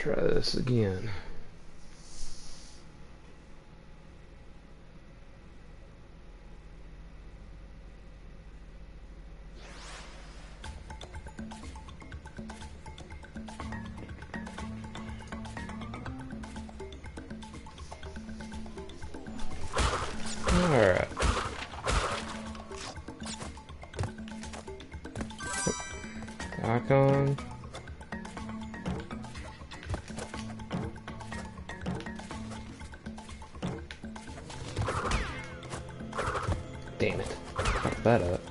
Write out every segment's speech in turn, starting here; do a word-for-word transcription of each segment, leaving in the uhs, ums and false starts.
Try this again. Alright. Icon. Damn it. Fuck that up.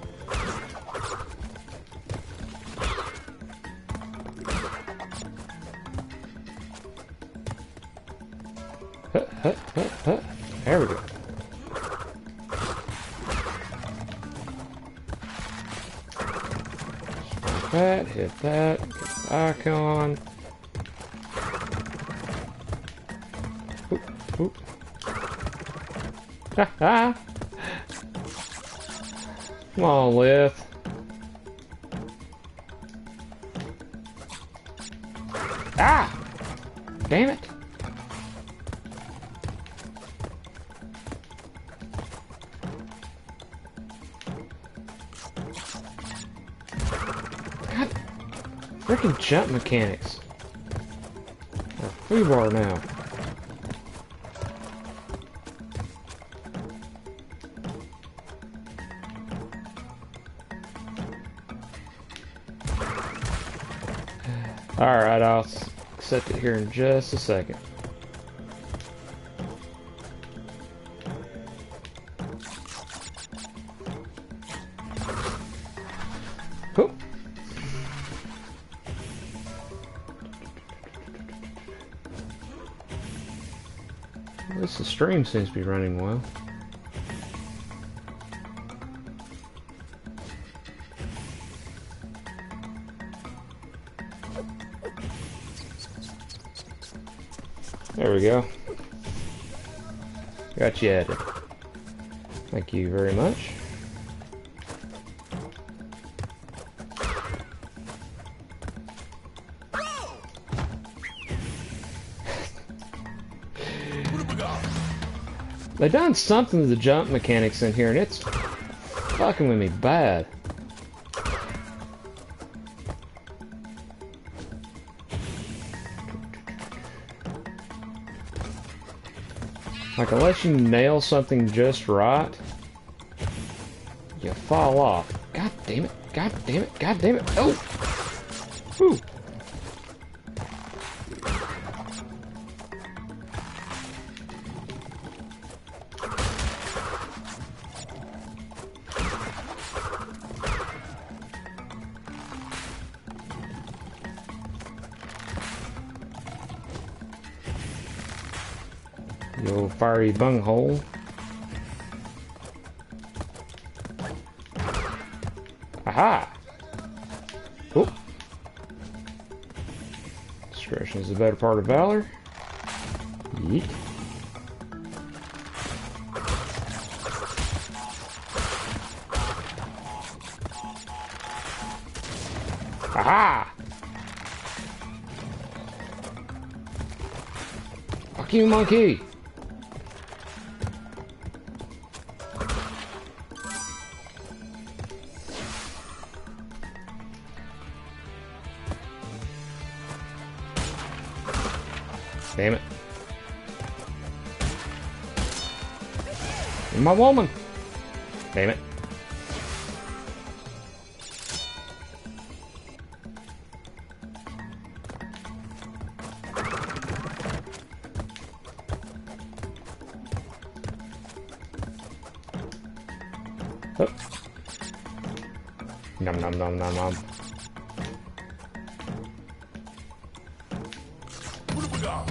Huh, huh, huh, huh. There we go. That, hit that, get the icon. Oop, oop. Ha ha! Come on, Lith. Ah! Damn it! God, freaking jump mechanics. A free bar now. Alright, I'll set it here in just a second. Cool. This stream seems to be running well. There we go. Got you added. Thank you very much. They done something to the jump mechanics in here, and it's fucking with me bad. Like, unless you nail something just right, you fall off. God damn it, god damn it, god damn it. Oh! Whew. You old fiery bunghole. Aha! Oh. Discretion is the better part of valor. Yeet. Aha! Fuck you, monkey! Damn it. My woman. Damn it. Oh. Nom nom nom nom nom. What have we got?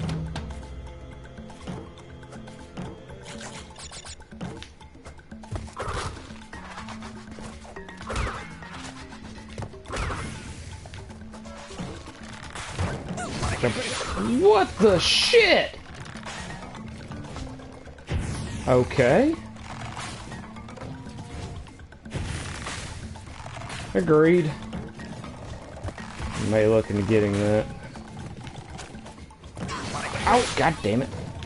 What the shit? Okay. Agreed. May look into getting that. Oh, god damn it.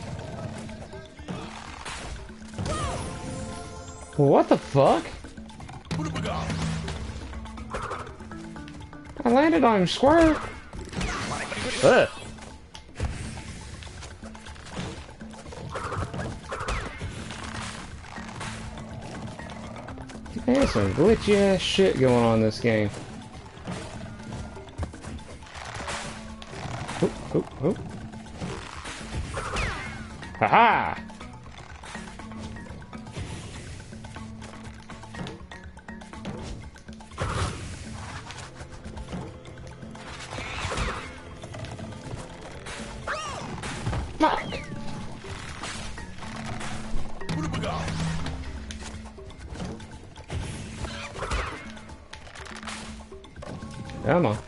What the fuck? I landed on him square. Ugh. There's some glitchy ass shit going on in this game. Oop, oop, oop. Ha-ha! Fuck! Come on.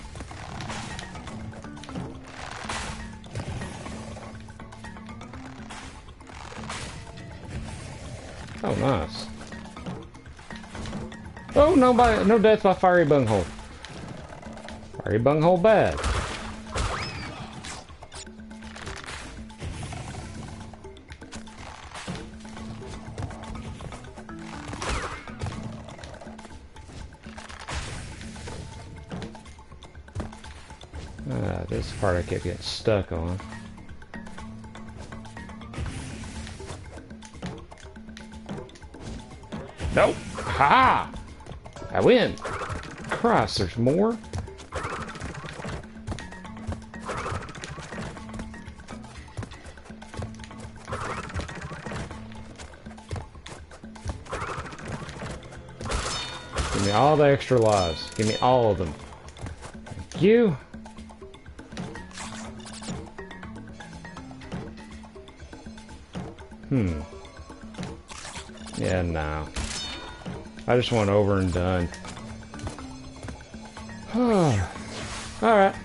Oh, nice. Oh, no, by, no death by fiery bunghole. Fiery bunghole bad. Ah, this part I kept getting stuck on. Nope! Ha! I win! Christ, there's more? Give me all the extra lives. Give me all of them. Thank you. Hmm. Yeah, no. I just want over and done. Alright.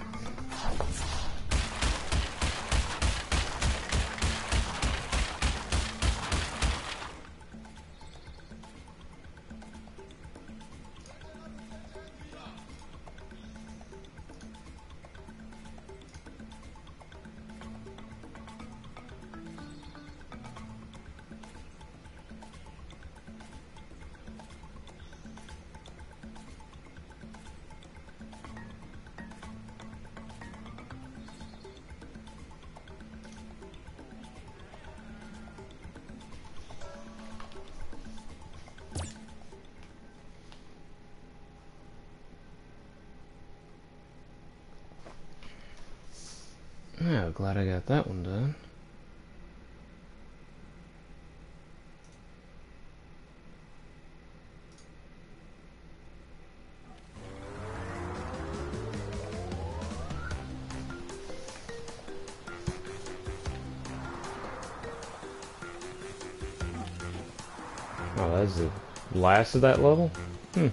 Yeah, glad I got that one done. Oh, that's the last of that level? Hmm.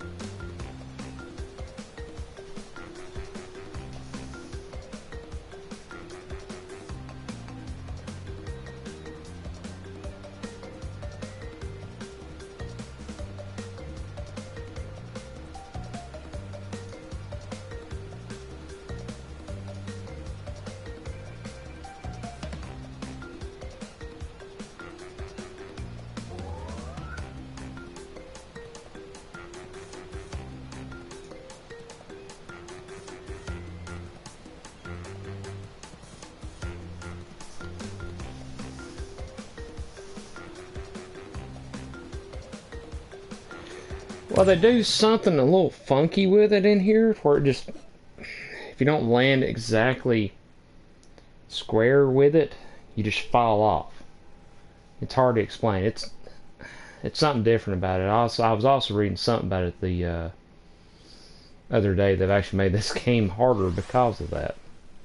Well, they do something a little funky with it in here, where it just, if you don't land exactly square with it, you just fall off. It's hard to explain. It's it's something different about it. Also, I was also reading something about it the uh, other day. They've actually made this game harder because of that,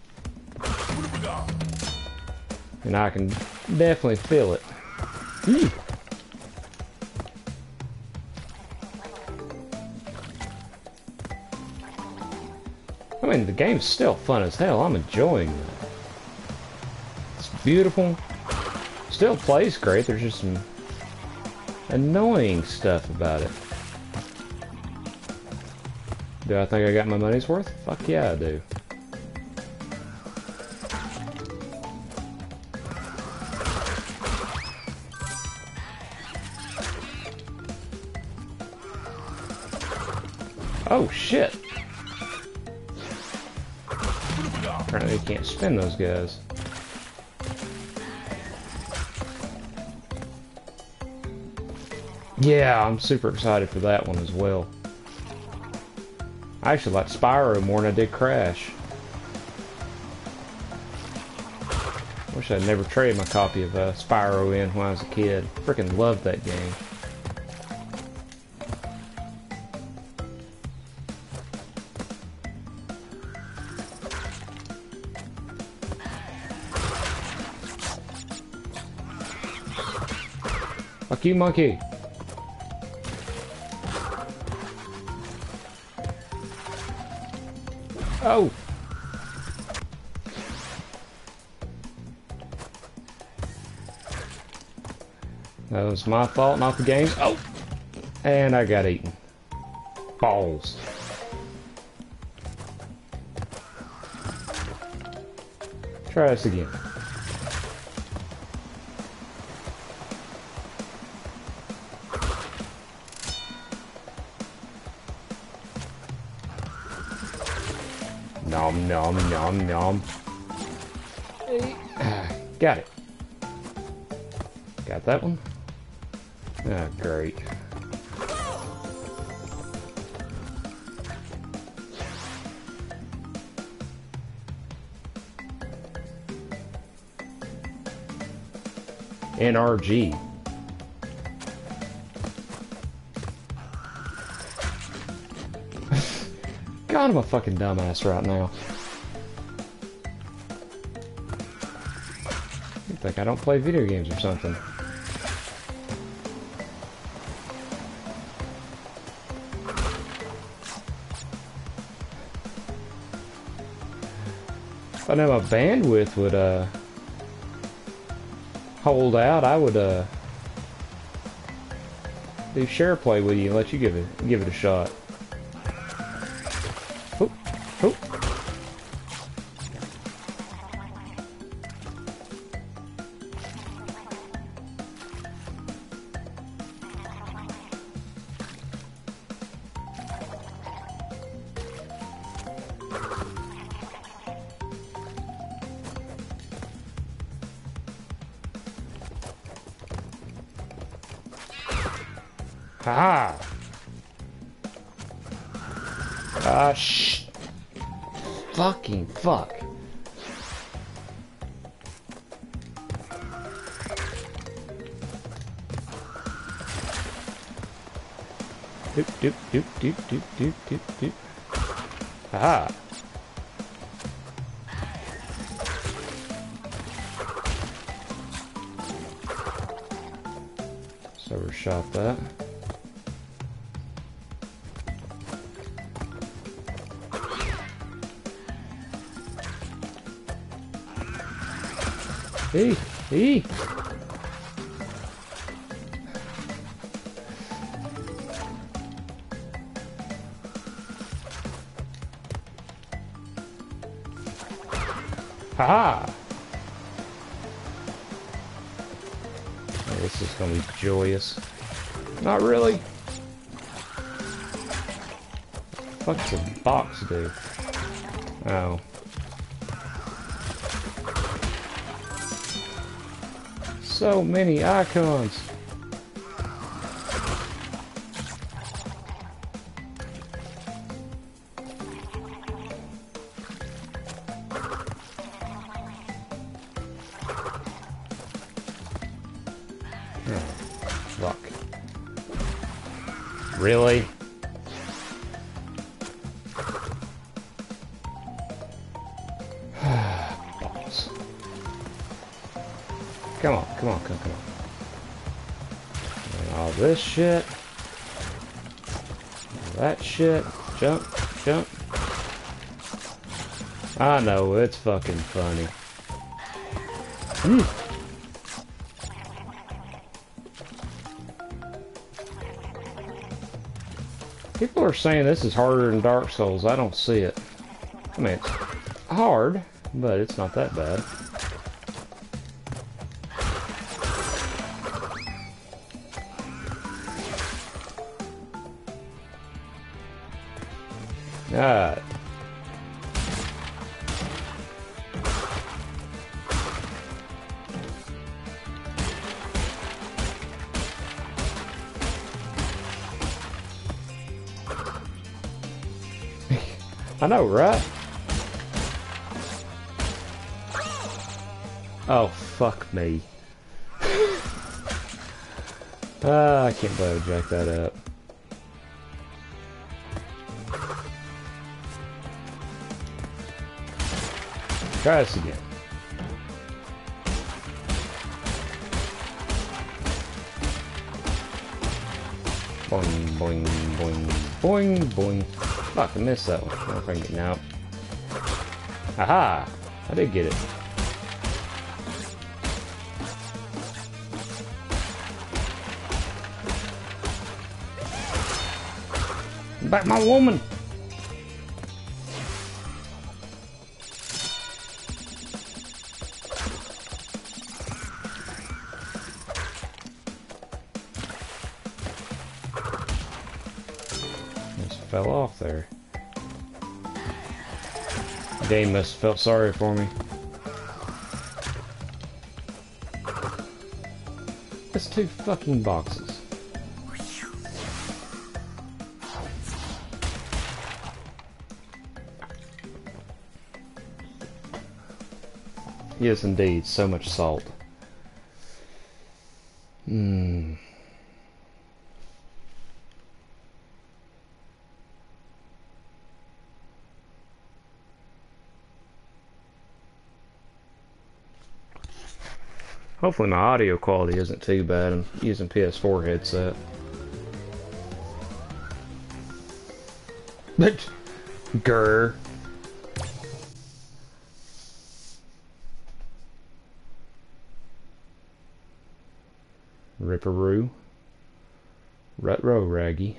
and I can definitely feel it. Mm. I mean, the game's still fun as hell. I'm enjoying it. It's beautiful. Still plays great. There's just some annoying stuff about it. Do I think I got my money's worth? Fuck yeah, I do. Oh, shit. Apparently you can't spin those guys. Yeah, I'm super excited for that one as well. I actually like Spyro more than I did Crash. Wish I'd never traded my copy of uh, Spyro in when I was a kid. Freaking loved that game. Fuck you, monkey. Oh! That was my fault, not the game's. Oh! And I got eaten. Balls. Try this again. Nom nom nom nom. Got it. Got that one? Ah, great. N R G. God, I'm a fucking dumbass right now. You think I don't play video games or something? If I know my bandwidth would uh hold out, I would uh do share play with you and let you give it give it a shot. Oh, oh. Ha! Ah, shh. Fucking fuck. Doop, doop, doop, doop, doop, doop, doop, doop. Aha! So we shot that. Hey, hey. Haha. Oh, this is gonna be joyous. Not really. What's the box do? Oh. So many icons. Oh, fuck. Really? Balls. Come on, come on, come on, come on. And all this shit. All that shit. Jump, jump. I know, it's fucking funny. Mm. People are saying this is harder than Dark Souls. I don't see it. I mean, it's hard, but it's not that bad. Alright. I know, right? Oh, fuck me. Ah, I can't believe I jacked that up. Try this again. Boing, boing, boing, boing, boing. Fuck, I missed that one. I don't know if I can get it now. Aha! I did get it. Back my woman! Just fell off there. Game must have felt sorry for me. That's two fucking boxes. Yes, indeed. So much salt. Hmm. Hopefully my audio quality isn't too bad. I'm using P S four headset. But grr. Ripperoo. Retro Raggy.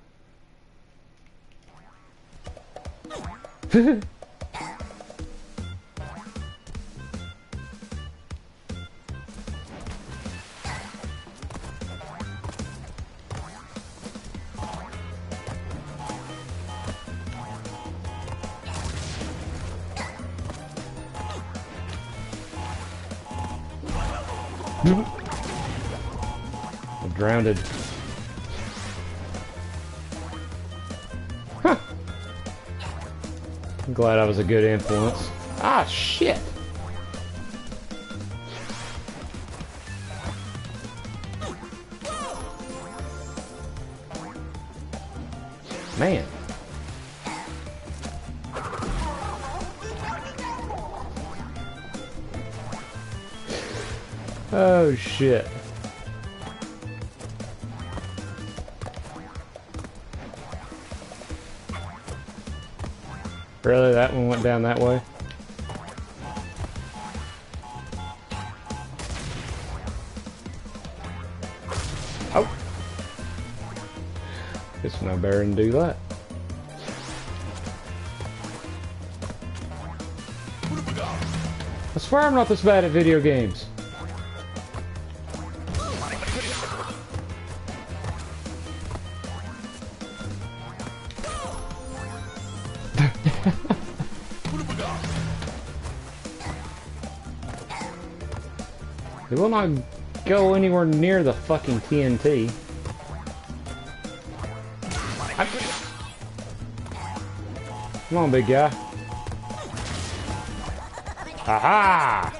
I'm drowned. Huh. I'm glad I was a good influence. Ah, shit! Man. Oh, shit. Really? That one went down that way? Oh! Guess no better than do that. I swear I'm not this bad at video games. It will not go anywhere near the fucking T N T. I... Come on, big guy. Aha!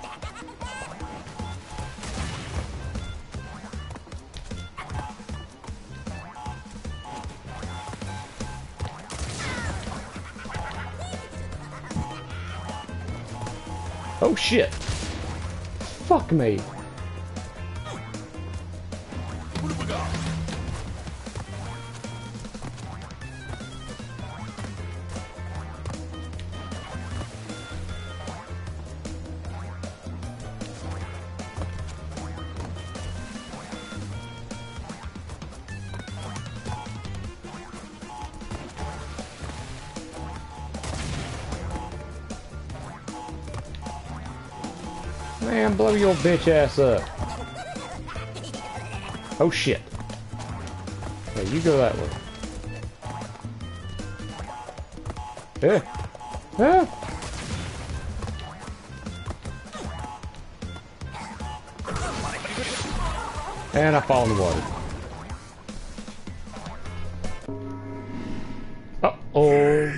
Oh shit! Fuck me! Man, blow your bitch ass up. Oh shit. Hey, you go that way. Yeah. Yeah. And I fall in the water. Uh-oh.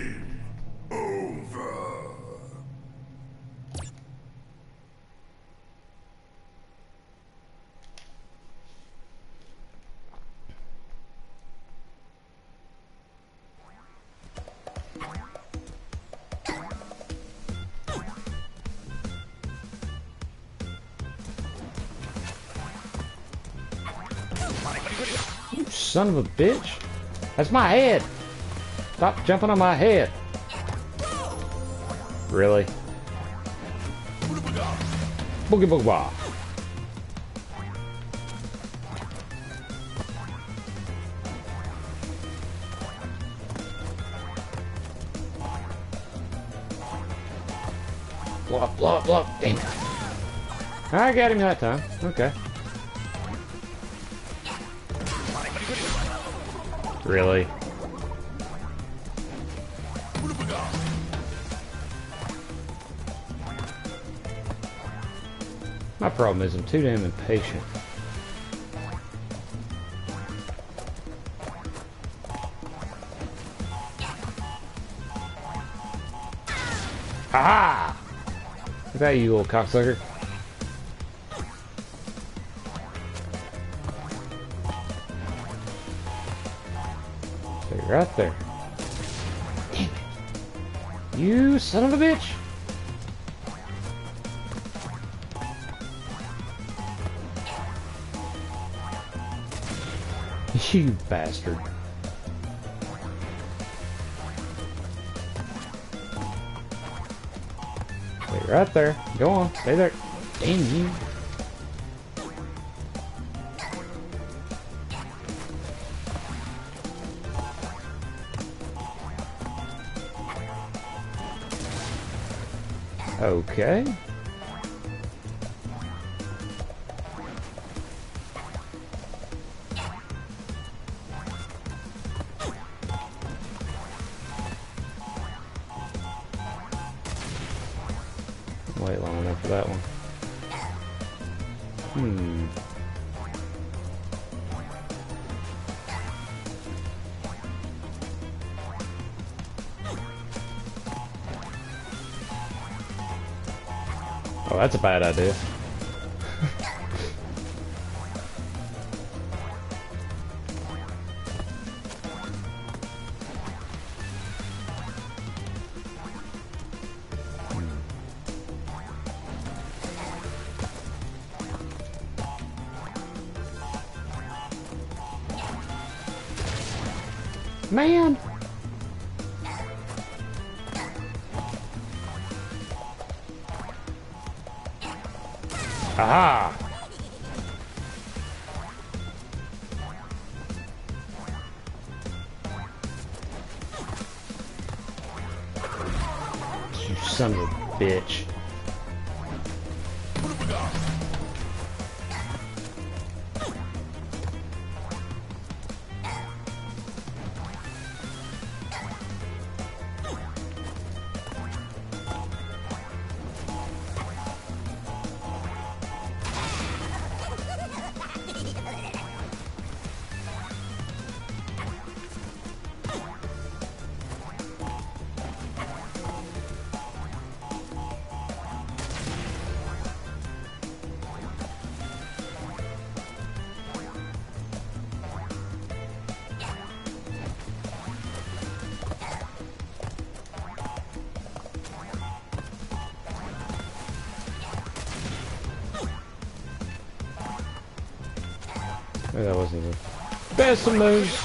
You son of a bitch. That's my head. Stop jumping on my head. Really? Boogie boogie wah. Blow up, blow up, blow up. Damn it. I got him that time. Okay. Really? My problem is I'm too damn impatient. Ha-ha! Look at that, you little cocksucker. Stay right there. Damn it. You son of a bitch! You bastard. Stay right there. Go on. Stay there. Damn you. Okay. Wait long enough for that one. Hmm. Oh, that's a bad idea. Man! Aha! You son of a bitch. Maybe that wasn't the best of moves.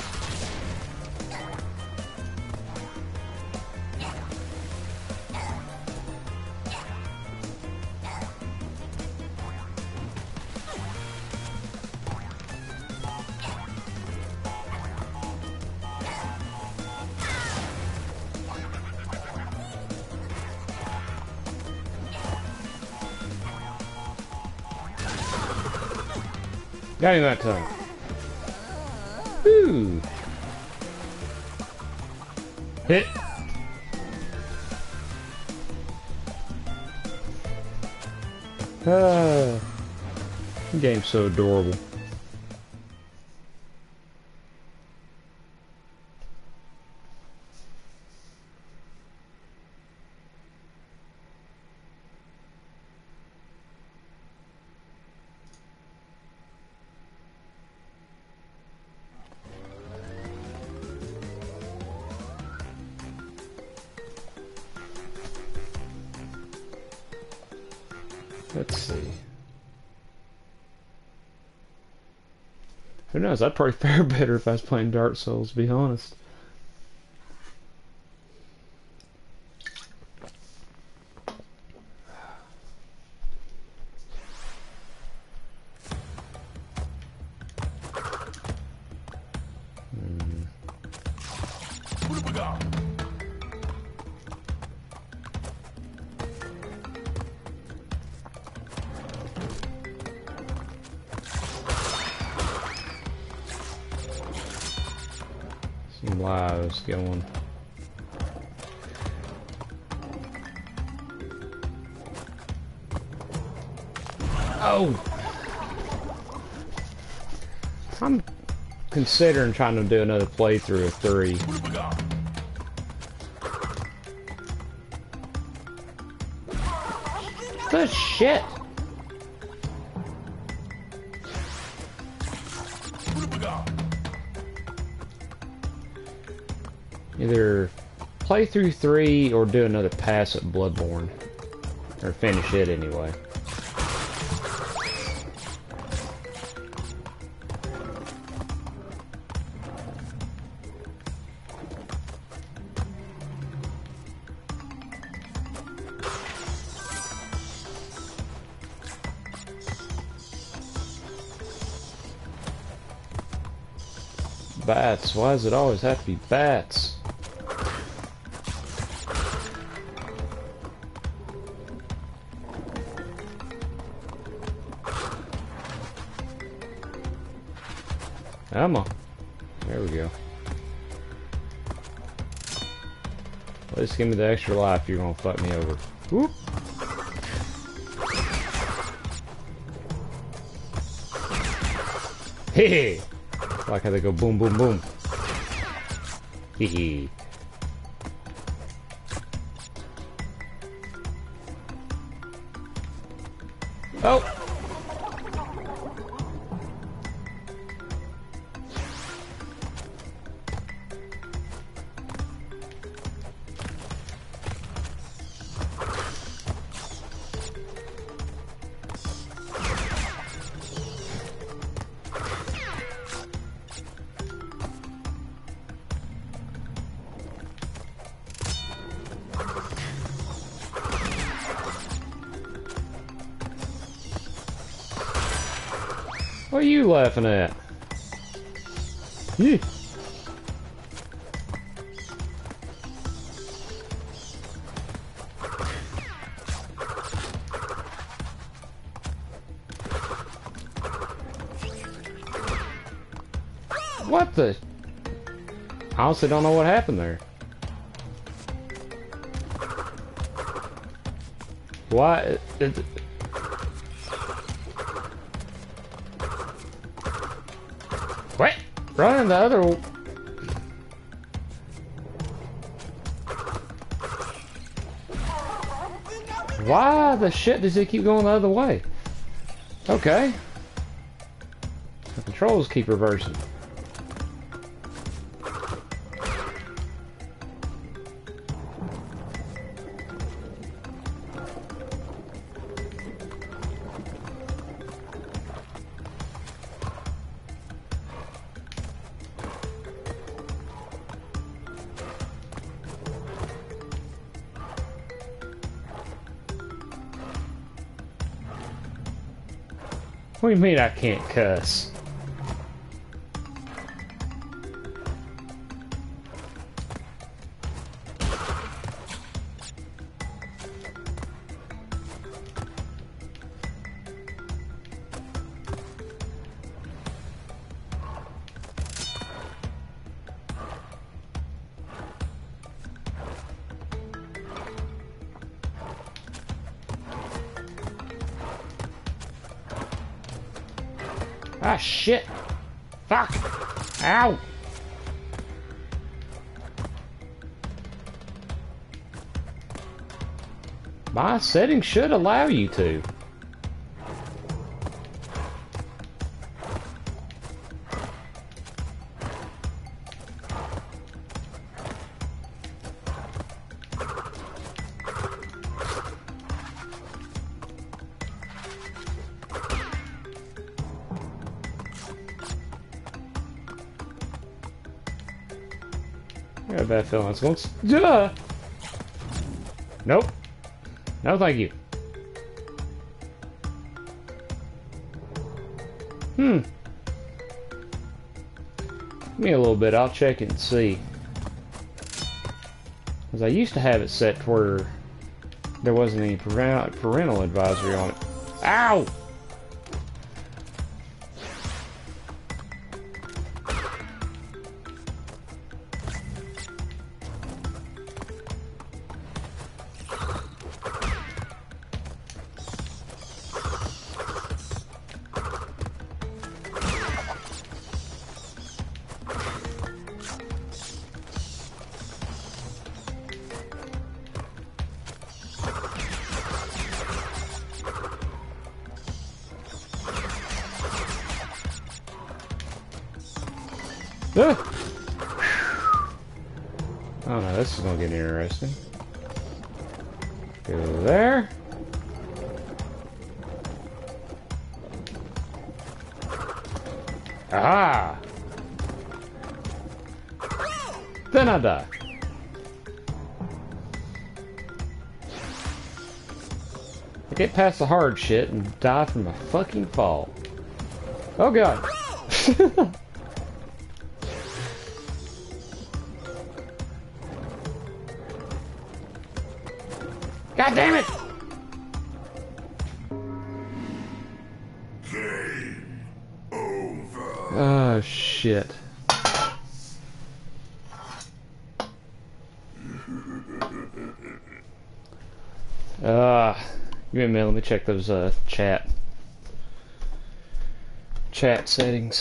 Got him that time. Ooh. Hit. Ah, the game's so adorable. Let's see. Who knows? I'd probably fare better if I was playing Dark Souls, to be honest. Hmm. Some lives going. Oh! I'm considering trying to do another playthrough of three. Good shit! Either play through three or do another pass at Bloodborne. Or finish it anyway. Bats. Why does it always have to be bats? Emma. There we go. At least give me the extra life. You're gonna fuck me over. Whoop. Hey! I like how they go boom, boom, boom. Hee hee. Oh! What are you laughing at? Yeah. What the? I honestly don't know what happened there. Why? It, it, what? Running the other. Why the shit does it keep going the other way? Okay. The controls keep reversing. What do you mean I can't cuss? Ah, shit. Fuck. Ow. My settings should allow you to. I got a bad feeling it's going to... Duh! Nope. No, thank you. Hmm. Give me a little bit. I'll check it and see. Because I used to have it set to where there wasn't any parental advisory on it. Ow! Ah! Oh no, this is gonna get interesting. Go there. Aha! Then I die. I get past the hard shit and die from a fucking fall. Oh god. God damn it! Game over. Oh shit. Uh, give me a minute, let me check those uh chat chat settings.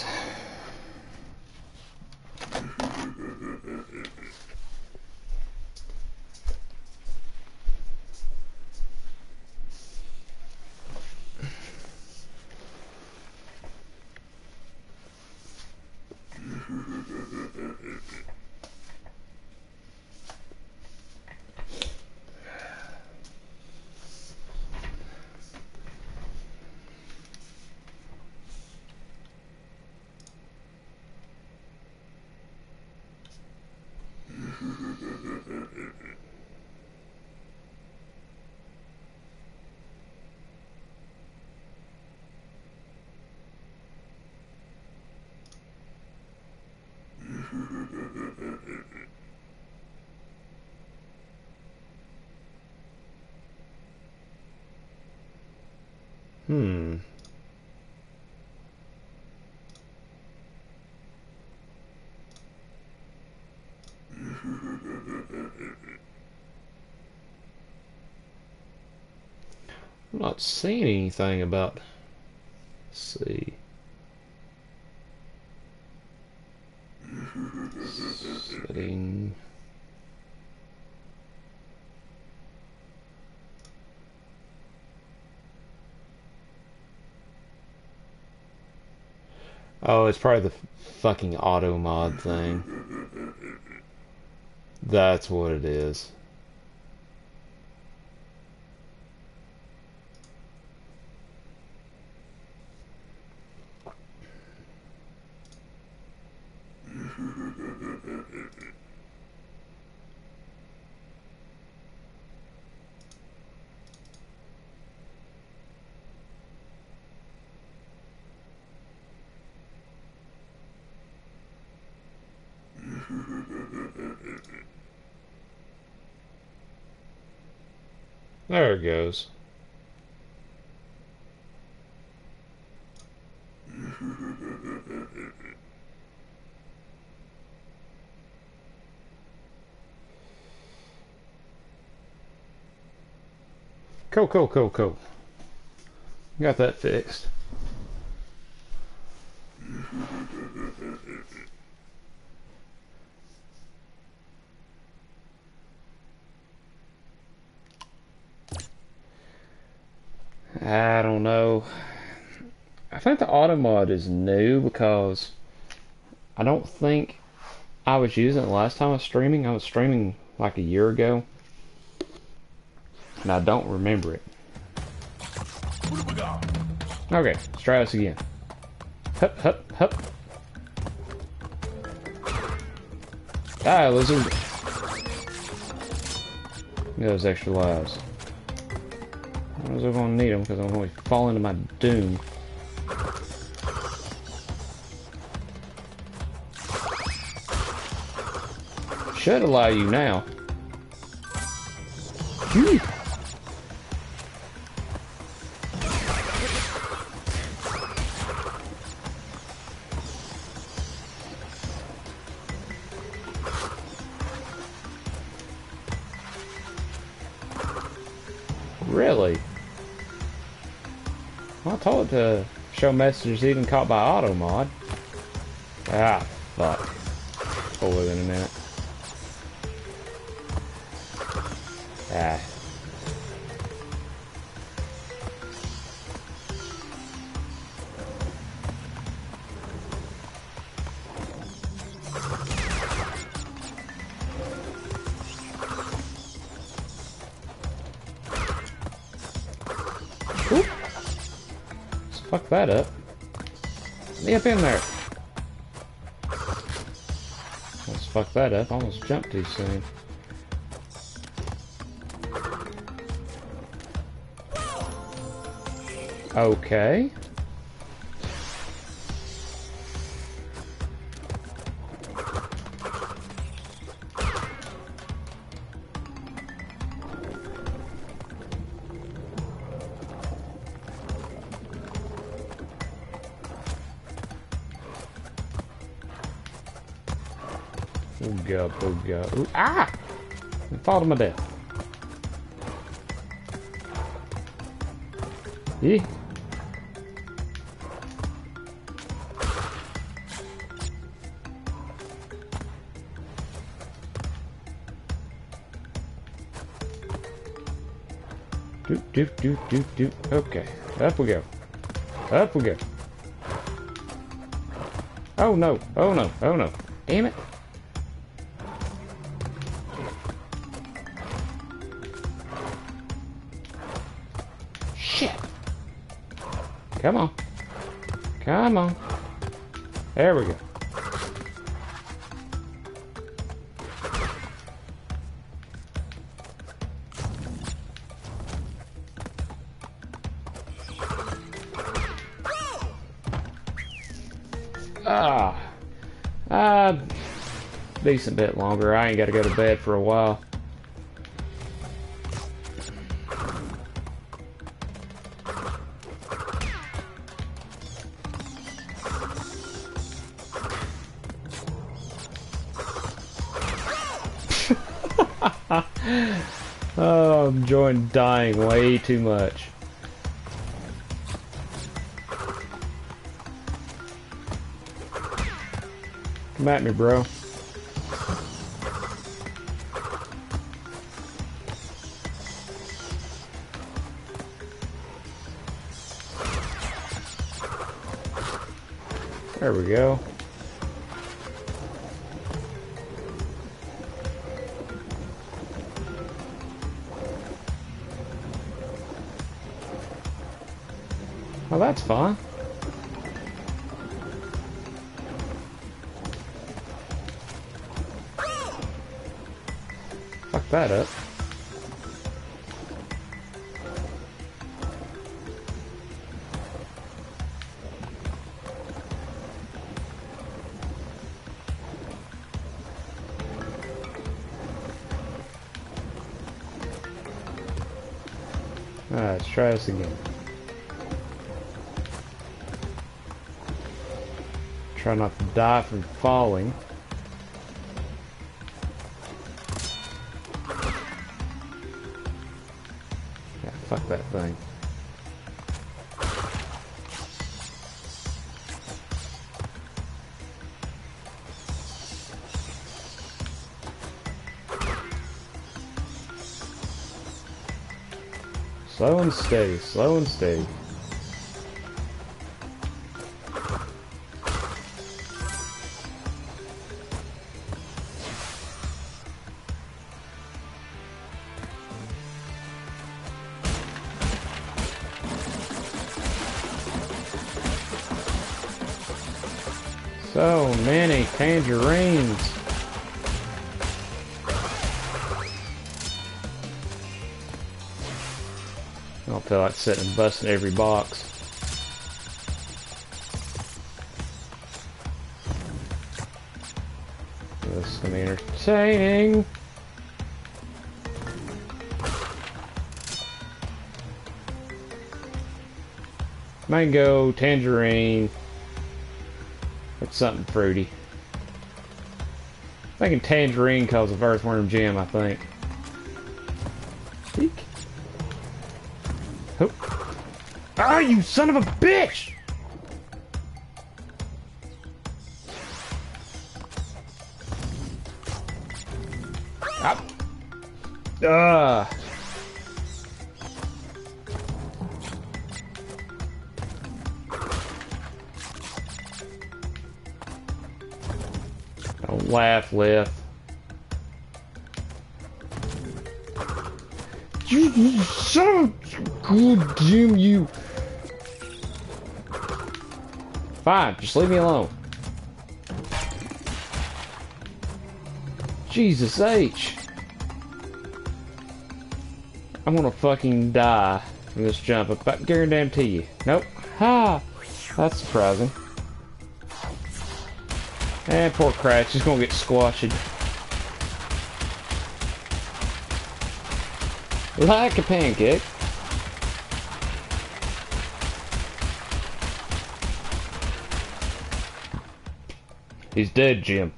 Hmm. I'm not seeing anything about. Let's see. Setting. Oh, it's probably the fucking auto mod thing. That's what it is. There it goes. Cool, cool, cool, cool. Got that fixed. I don't know. I think the auto mod is new because I don't think I was using it last time I was streaming. I was streaming like a year ago, and I don't remember it. Okay, let's try this again. Hup, hup, hup. Die, lizard. Get those extra lives. I was going to need them because I'm going to fall into my doom. Should allow you now. Phew. Really? Well, I told it to show messages even caught by auto mod. Ah, fuck. Pull it in a minute. Ah. Oop. Let's fuck that up. Get up in there. Let's fuck that up. I almost jumped too soon. Okay. Booga, booga. Ooh, ah! I fall to my death. Yeah. Doop, doop, doop, doop, doop. Okay. Up we go. Up we go. Oh no. Oh no. Oh no. Damn it. Shit. Come on. Come on. There we go. Ah, uh, decent bit longer. I ain't got to go to bed for a while. Oh, I'm enjoying dying way too much. Come at me, bro. There we go. Well, that's fun. Fuck that up. Alright, let's try this again. Try not to die from falling. Yeah, fuck that thing. Slow and steady, slow and steady. So many tangerines. I don't feel like sitting and busting every box. This is gonna be entertaining. Mango, tangerine. It's something fruity. I'm thinking tangerine cause of Earthworm Jim, I think. Eek. Oh. Ah, you son of a bitch! Ah. Ah. Don't laugh, Lith. You, you son of a good Jim, you. Fine, just leave me alone. Jesus H. I'm gonna fucking die from this jump. I guarantee you. Nope. Ha! That's surprising. And poor Cratch, he's gonna get squashed. Like a pancake. He's dead, Jim.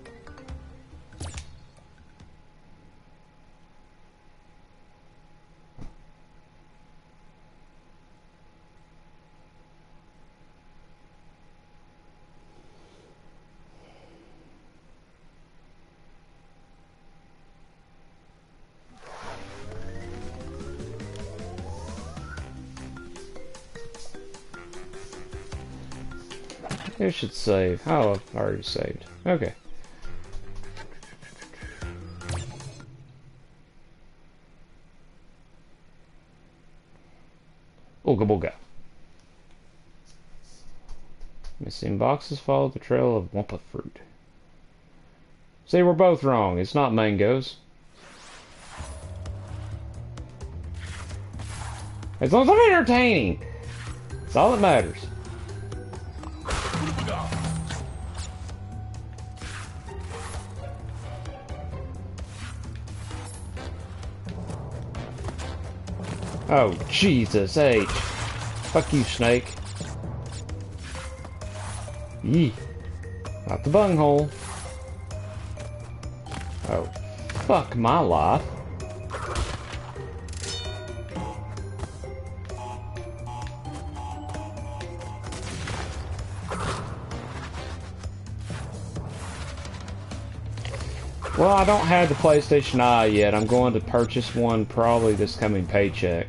It should save. Oh, I've already saved. Okay. Ooga booga. Missing boxes follow the trail of Wumpa fruit. See, we're both wrong. It's not mangoes. As long as I'm entertaining. That's all that matters. Oh, Jesus H. Fuck you, Snake. Yee. Not the bunghole. Oh, fuck my life. Well, I don't have the PlayStation Eye yet. I'm going to purchase one probably this coming paycheck.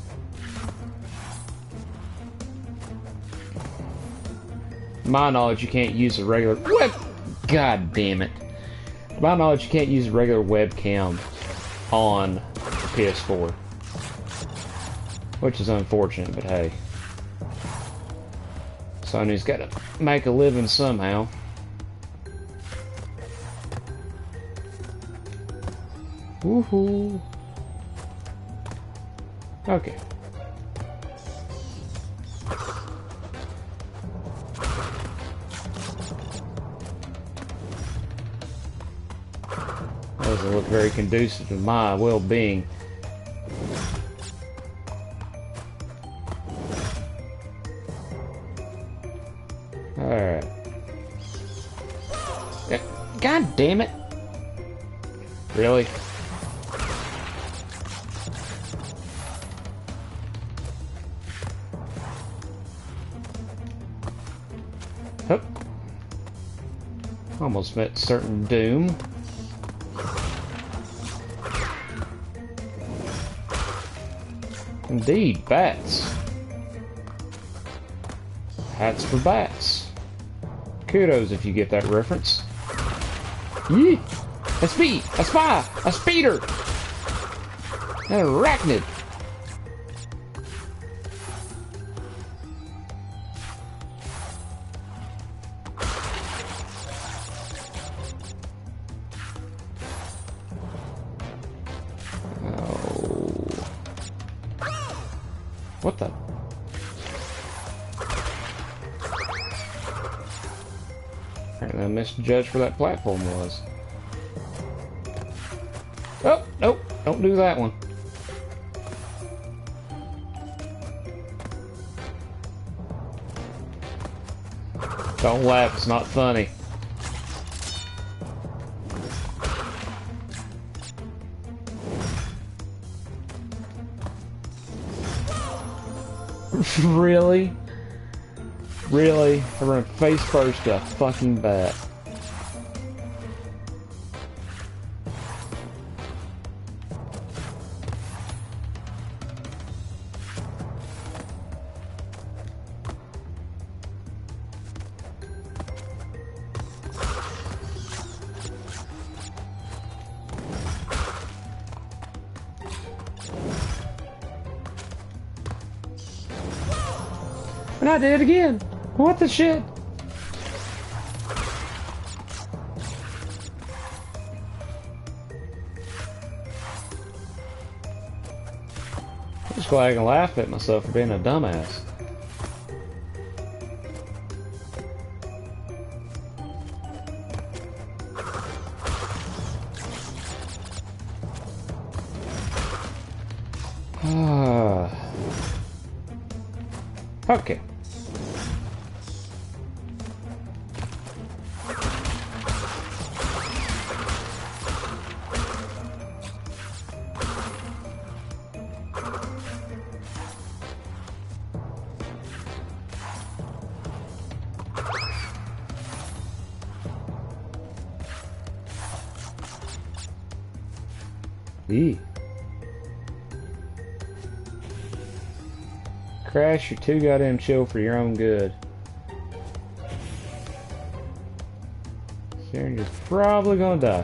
To my knowledge, you can't use a regular web. God damn it! To my knowledge, you can't use a regular webcam on the P S four, which is unfortunate. But hey, Sony's got to make a living somehow. Woohoo! Okay. Doesn't look very conducive to my well-being. Alright. God damn it! Really? Hup. Almost met certain doom. Indeed, bats. Hats for bats. Kudos if you get that reference. Yee! A speed! A spy! A speeder! An arachnid! What the? Apparently I misjudged where that platform was. Oh, nope, don't do that one. Don't laugh, it's not funny. Really? Really? I run face first to a fucking bat. And I did it again. What the shit? I'm just glad I can laugh at myself for being a dumbass. Okay. E. Crash, you're too goddamn chill for your own good. Sharon, you're probably gonna die.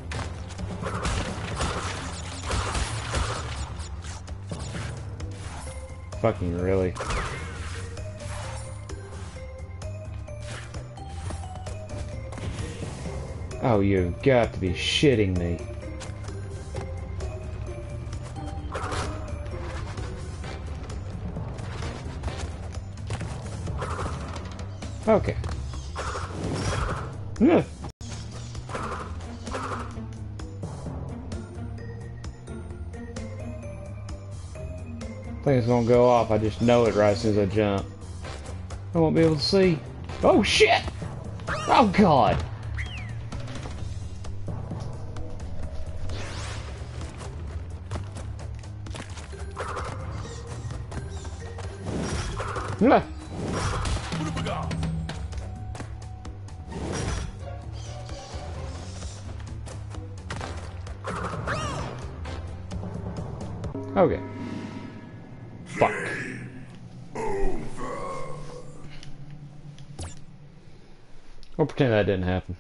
Fucking really. Oh, you've got to be shitting me. Okay. Yeah. Thing's gonna go off. I just know it right as soon as I jump. I won't be able to see. Oh shit! Oh god! Yeah. Okay. Fuck. We'll pretend that didn't happen.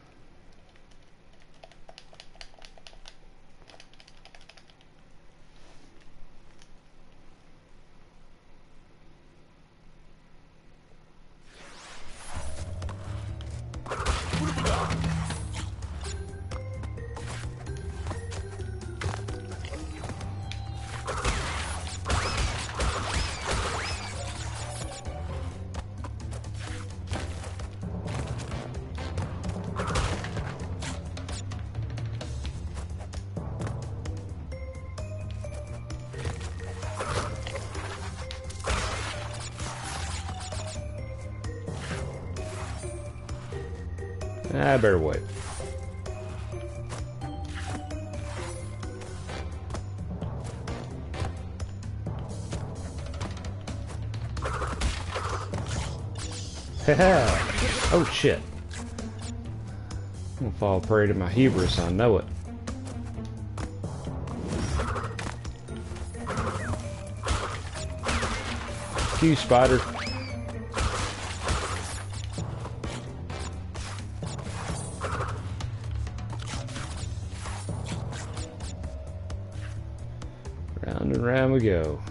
I better wait. Haha! Oh shit. I'm gonna fall prey to my hubris, I know it. Fuck you, spider. Round and round we go.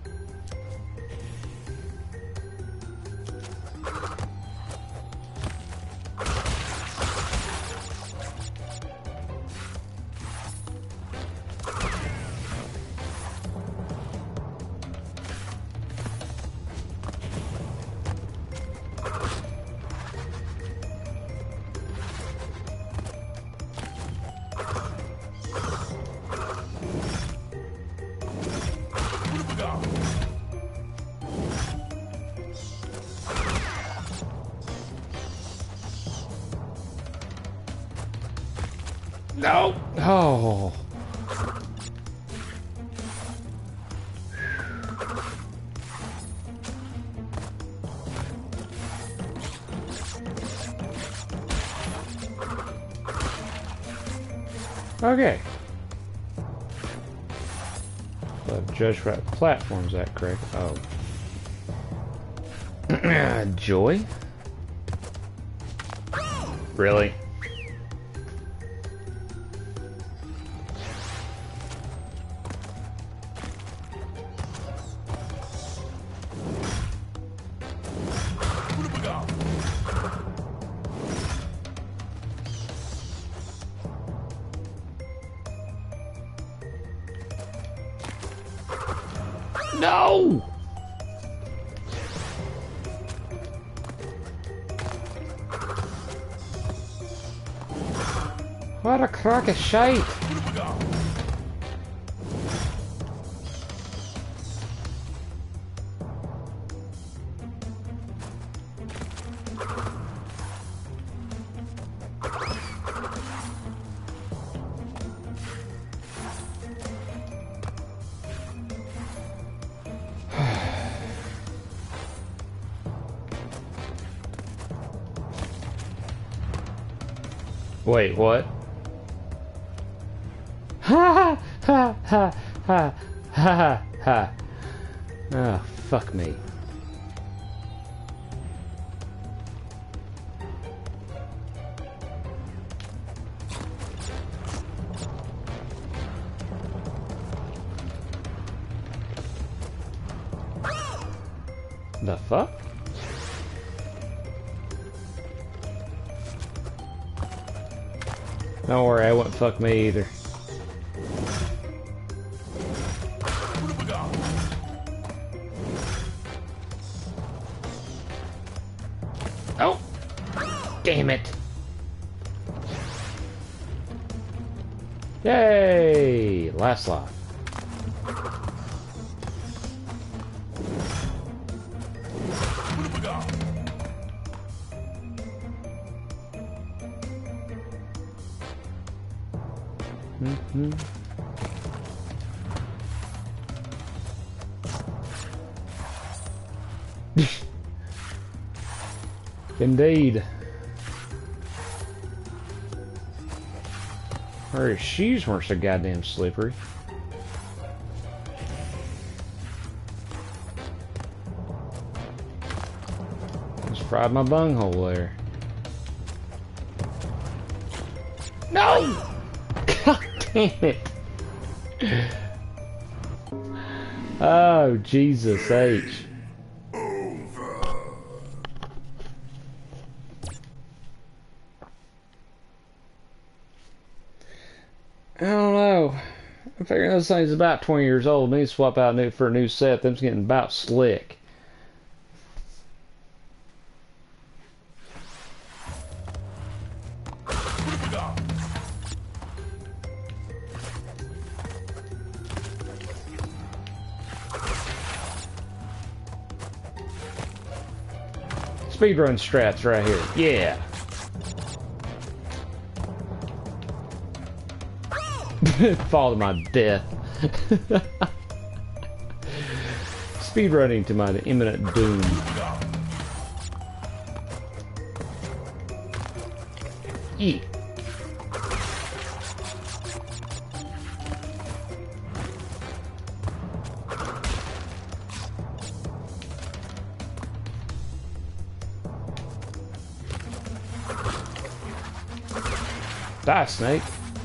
No! Oh. Okay. So I've judged right platforms that correct. Oh. Joy? Really? No! What a crock of shite! Wait, what? Ha ha ha ha ha ha ha. Ah, fuck me. The fuck? Don't worry, I wouldn't fuck me either. Oh! Damn it! Yay! Last life. Mm-hmm. Indeed. Her shoes weren't so goddamn slippery. Just fried my bunghole there. No! God damn it! Oh, Jesus H. I don't know. I figure this thing's about twenty years old. Need to swap out new for a new set. Them's getting about slick. Speedrun strats right here. Yeah. Fall to my death. Speedrunning to my imminent doom. Eat. Die, snake.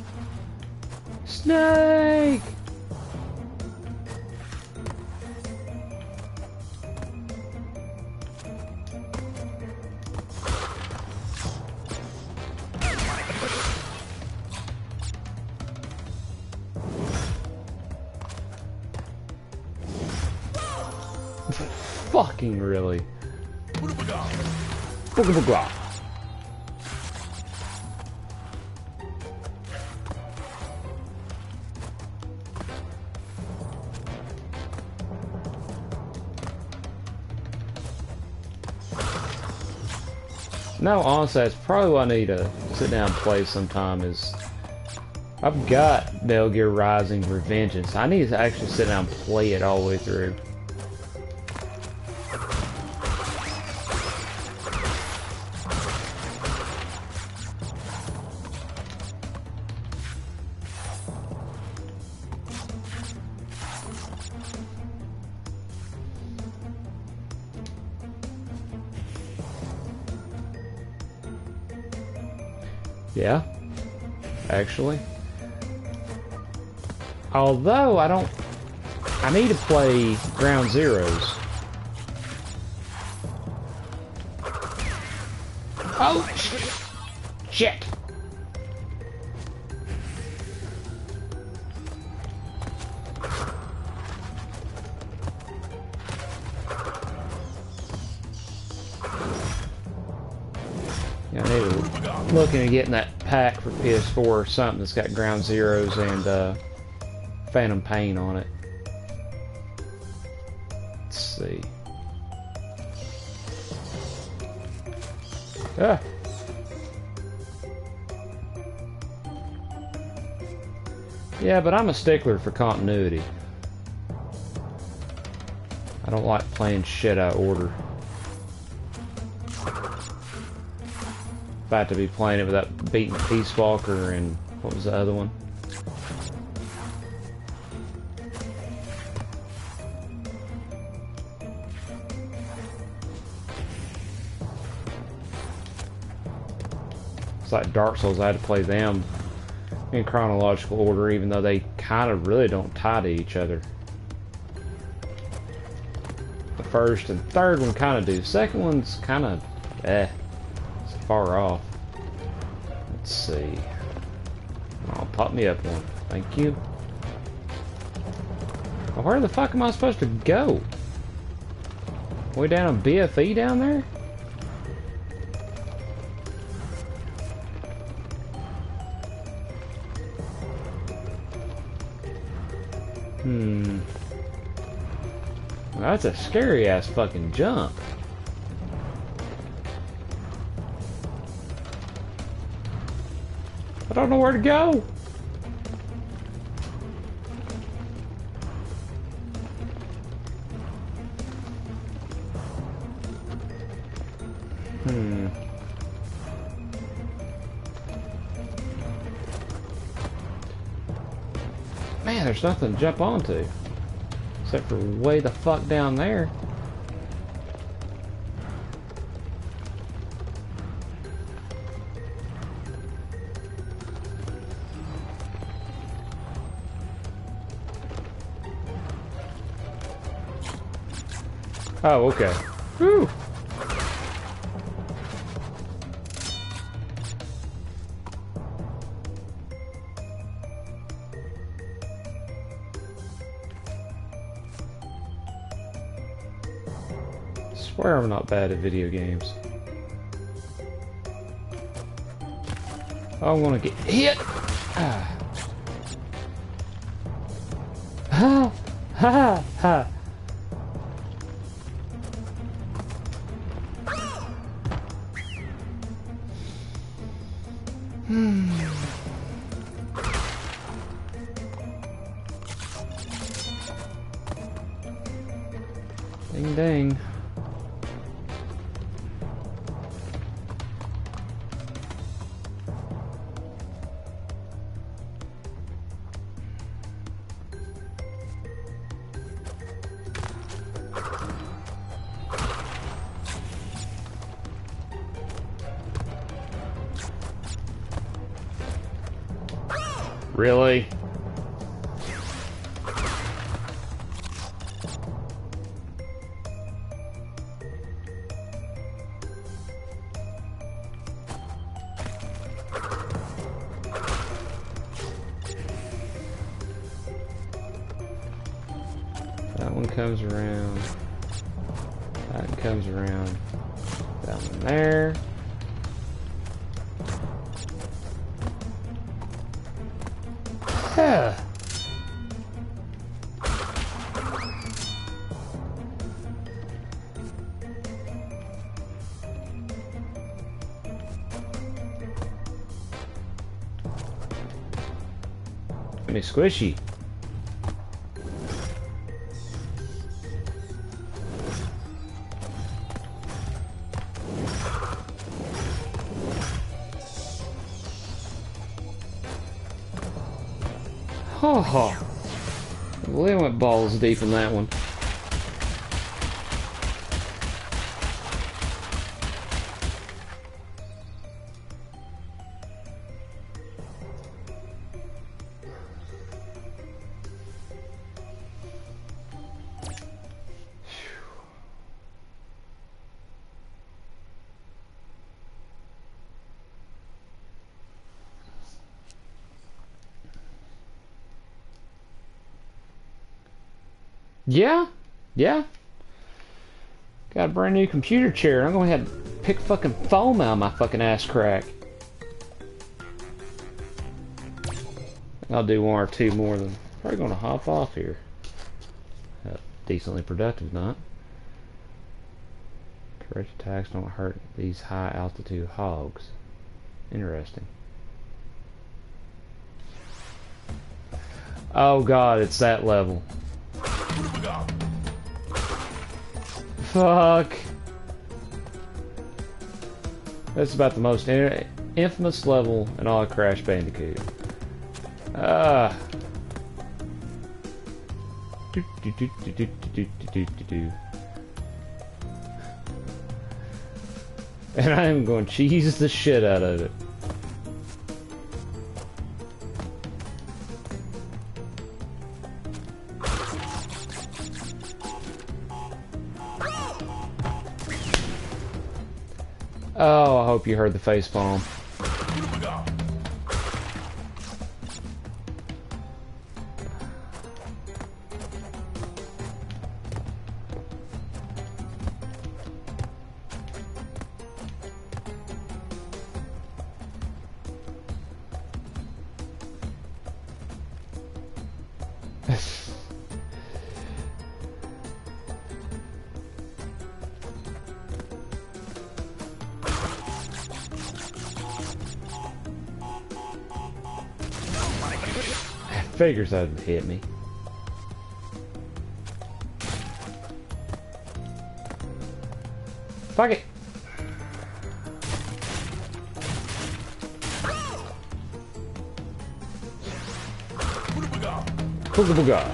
Snake! Fucking really. Booga booga. No, honestly, that's probably what I need to sit down and play sometime is... I've got Metal Gear Rising Revengeance. I need to actually sit down and play it all the way through. Yeah, actually. Although, I don't... I need to play Ground Zeroes. Oh, shit! Yeah, I need to looking at getting that pack for P S four or something that's got Ground Zeroes and uh, Phantom Pain on it. Let's see. Ah. Yeah, but I'm a stickler for continuity. I don't like playing shit out of order. About to be playing it without beating Peace Walker and what was the other one? It's like Dark Souls. I had to play them in chronological order, even though they kind of really don't tie to each other. The first and third one kind of do. The second one's kind of eh. Far off. Let's see. Oh, pop me up one. Thank you. Well, where the fuck am I supposed to go? Way down on B F E down there? Hmm. Well, that's a scary ass fucking jump. I don't know where to go. Hmm. Man, there's nothing to jump onto. Except for way the fuck down there. Oh, okay. Whew. I swear I'm not bad at video games. Oh, I'm gonna get hit. Ah. Ha ha ha. Hmm. Ding ding. Really? That one comes around. That one comes around. That one there. Yeah. Give me squishy. Oh, we went balls deep in that one. Yeah, yeah. Got a brand new computer chair. I'm gonna have to pick fucking foam out of my fucking ass crack. I'll do one or two more than probably gonna hop off here. Uh, decently productive, not. Correct attacks don't hurt these high altitude hogs. Interesting. Oh god, it's that level. Fuck. That's about the most in infamous level in all of Crash Bandicoot. Ah. Do, do, do, do, do, do, do, do, do. And I am going to cheese the shit out of it. Oh, I hope you heard the facepalm. Figures that would hit me. Fuck it. Booga booga.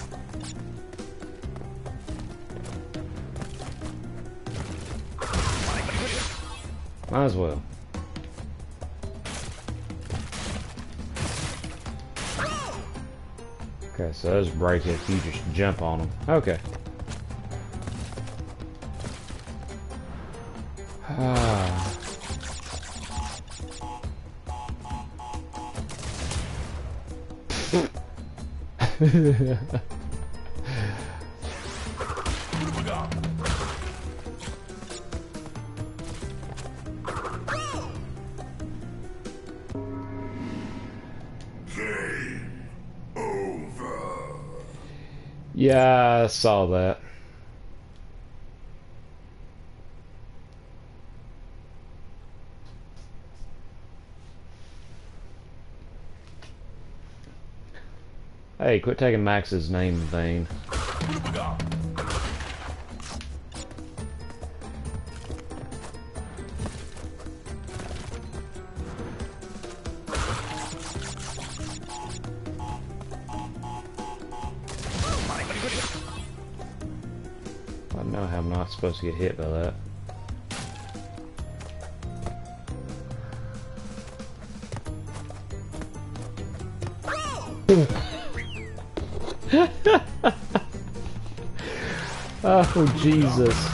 Might as well. Okay, so those break if you just jump on them. Okay. Ah. Yeah, I saw that. Hey, quit taking Max's name in vain. I know how I'm not supposed to get hit by that. Oh, Jesus.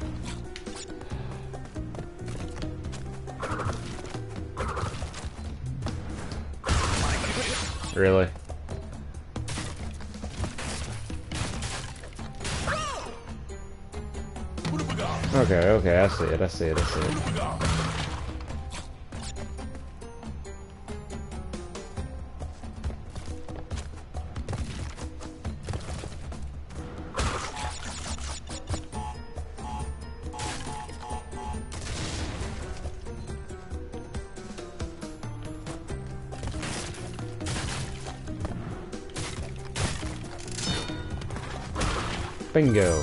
Really? Okay, okay, I see it, I see it, I see it. Bingo.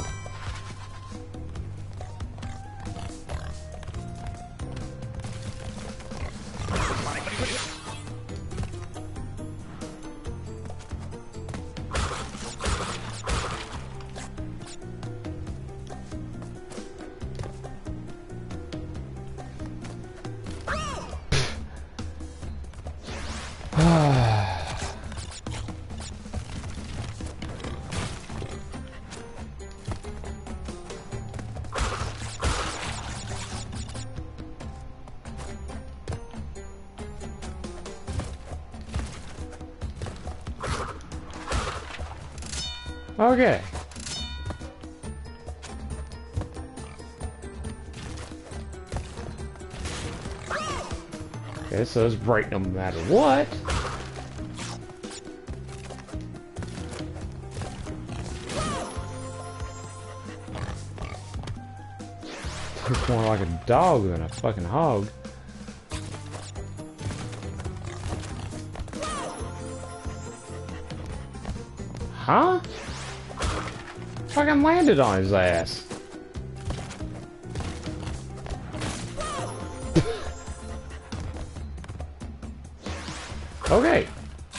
Okay. Okay, so it's break no matter what. It's more like a dog than a fucking hog. Huh? Fucking landed on his ass. Okay.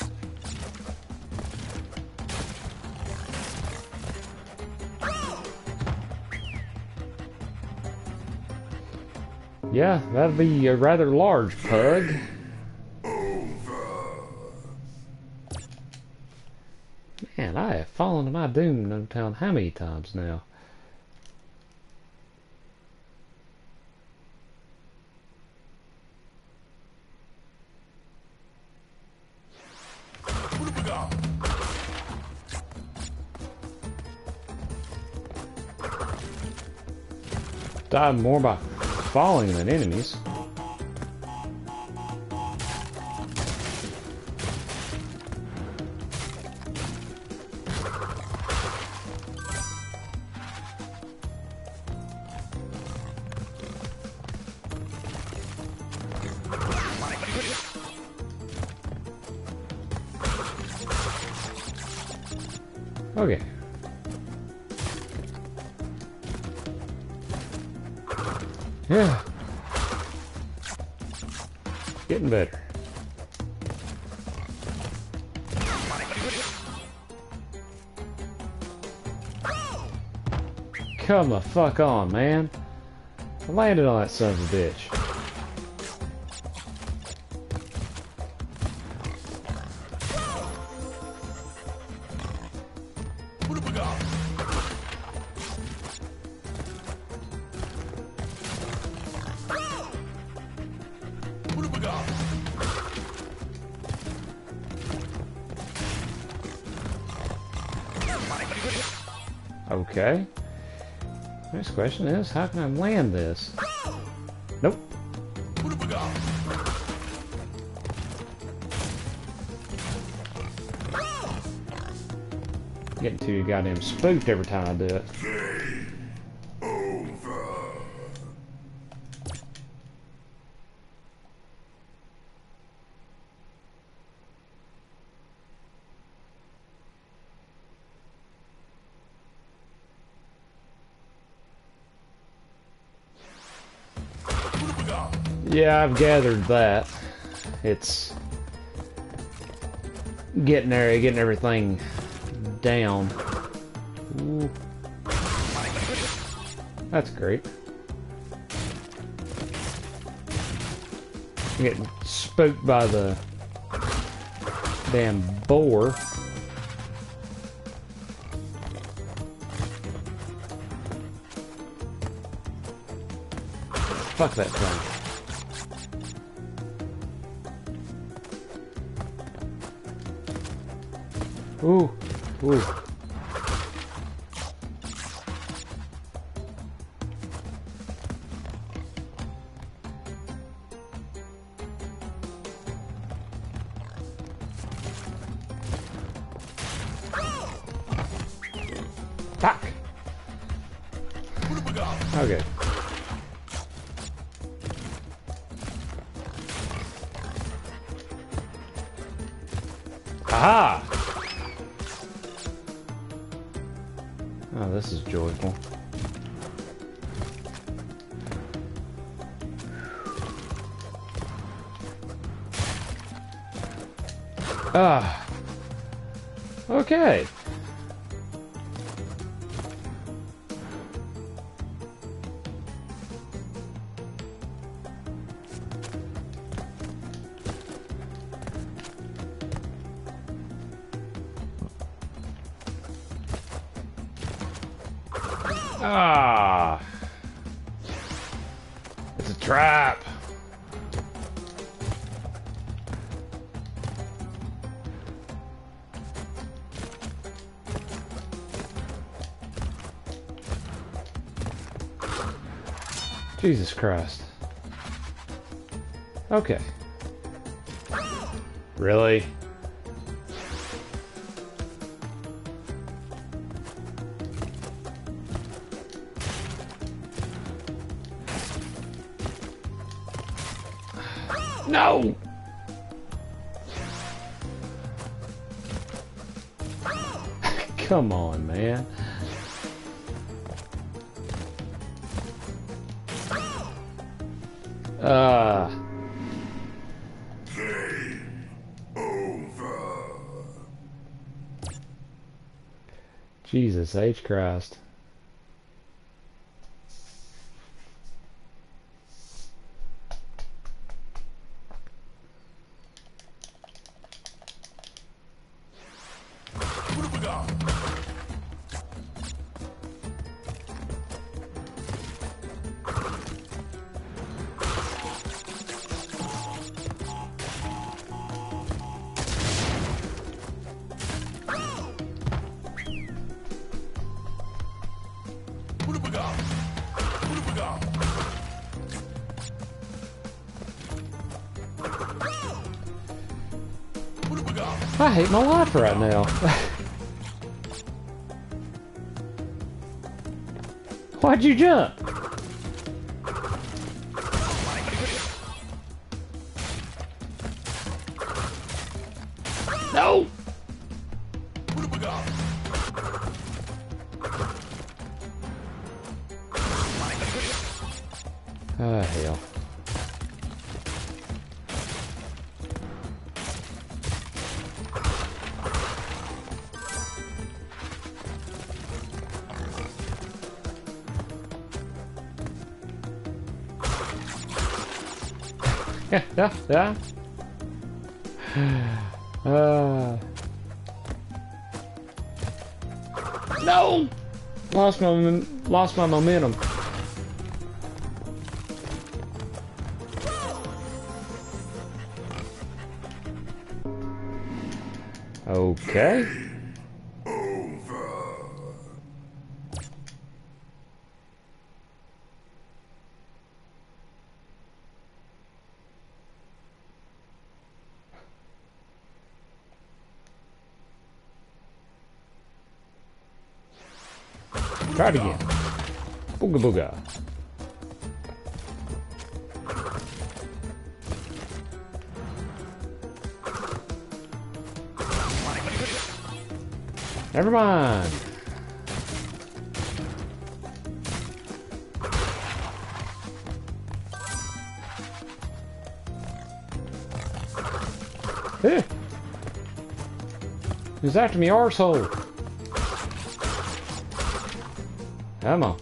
Yeah, that'd be a rather large pug. Man, I have fallen to my doom no telling how many times now. Died more by falling than enemies. Okay. Yeah. Getting better. Come the fuck on, man. I landed on that son of a bitch. Okay. Next question is, how can I land this? Nope. Getting too goddamn spooked every time I do it. Yeah, I've gathered that. It's getting there, getting everything down. Ooh. That's great. I'm getting spooked by the Damn boar. Fuck that thing. Ooh, ooh. Fuck. Okay. Aha! Oh, this is joyful. Ah. Okay. Ah. It's a trap. Jesus Christ. Okay. Really? No! Come on, man. Uh. Game over. Jesus H. Christ. What have we got? What have we got? What have we got? What have we got? I hate my life right now. Why'd you jump? No! What have we got? Ah, hell. Yeah, yeah, yeah. Uh, no! Lost my mom- lost my momentum. Okay. Over. Try it again. Booga booga. Never mind. Eh. He's after me arsehole. Come on.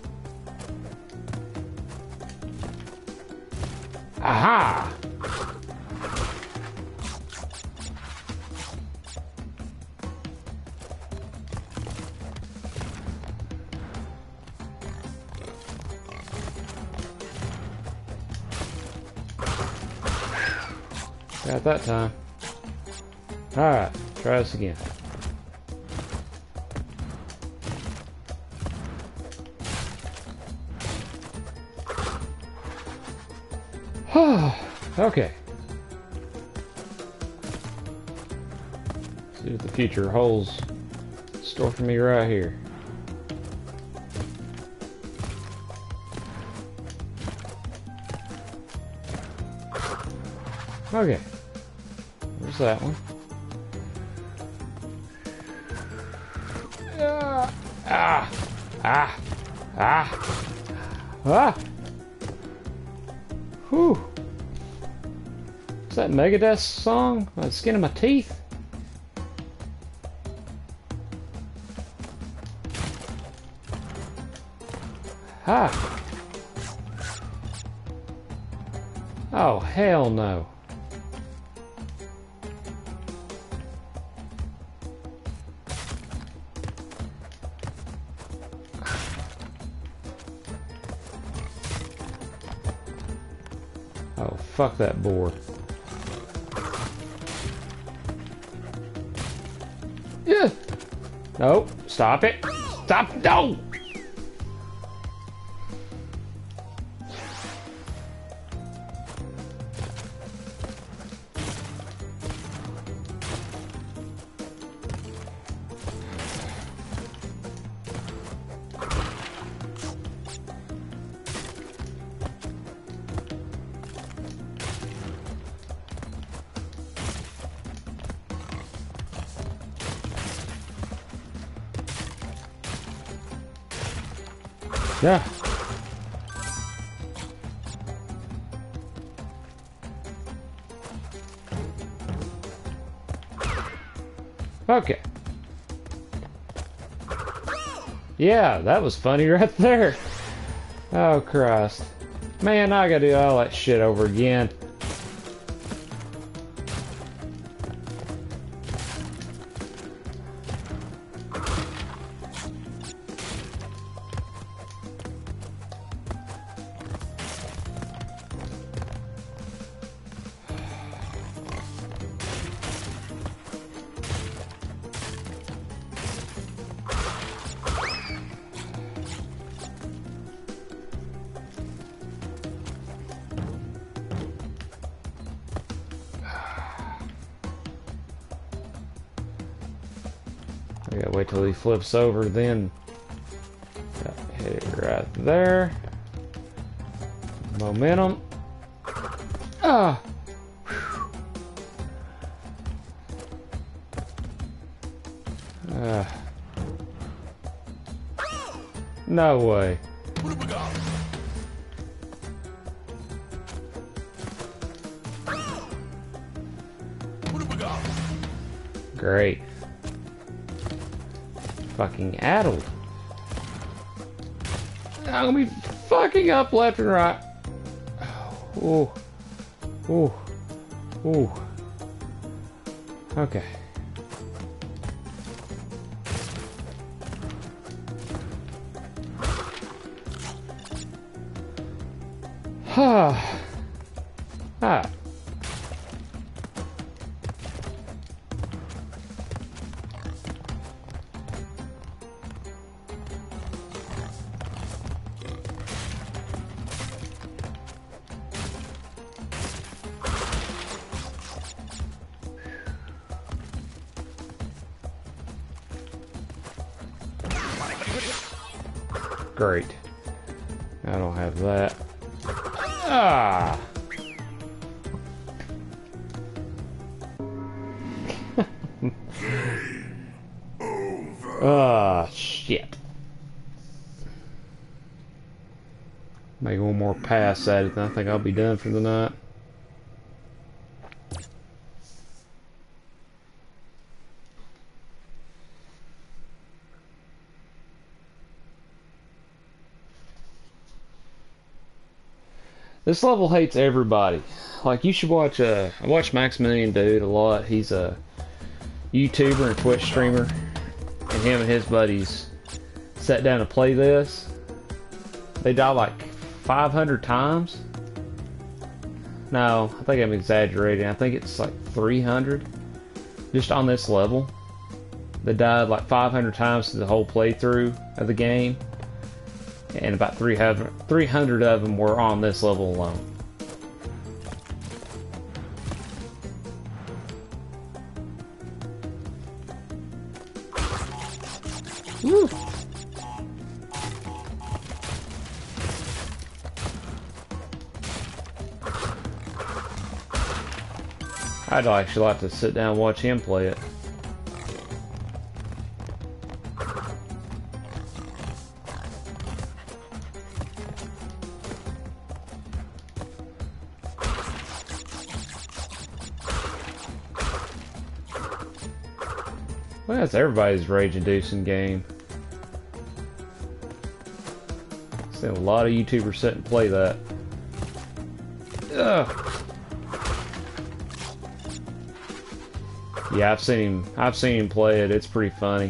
Aha! Got that time. Alright, try this again. Okay. See what the future holds in store for me right here. Okay. There's that one. Ah, ah, ah, ah, ah. Whew. Is that Megadeth song? The skin of my teeth? Ha! Oh, hell no. Oh, fuck that board. Yeah. No, stop it. Stop. No. Yeah. Okay. Yeah, that was funny right there. Oh, Christ. Man, I gotta do all that shit over again. I gotta wait till he flips over, then hit it right there. Momentum. Ah. Uh. No way. Great. Fucking addled. I'm gonna be fucking up left and right. Ooh. Ooh. Ooh. Okay. Ah. Ah. Great. I don't have that. Ah. Ah, shit. Make one more pass at it, and I think I'll be done for the night. This level hates everybody. Like, you should watch, uh, I watch Maximilian Dood a lot. He's a YouTuber and Twitch streamer. And him and his buddies sat down to play this. They die like five hundred times. No, I think I'm exaggerating. I think it's like three hundred. Just on this level. They died like five hundred times through the whole playthrough of the game. And about three hundred, three hundred of them were on this level alone. Woo! I'd actually like to sit down and watch him play it. Well, that's everybody's rage-inducing game. I've seen a lot of YouTubers sit and play that. Ugh. Yeah, I've seen him. I've seen him play it. It's pretty funny.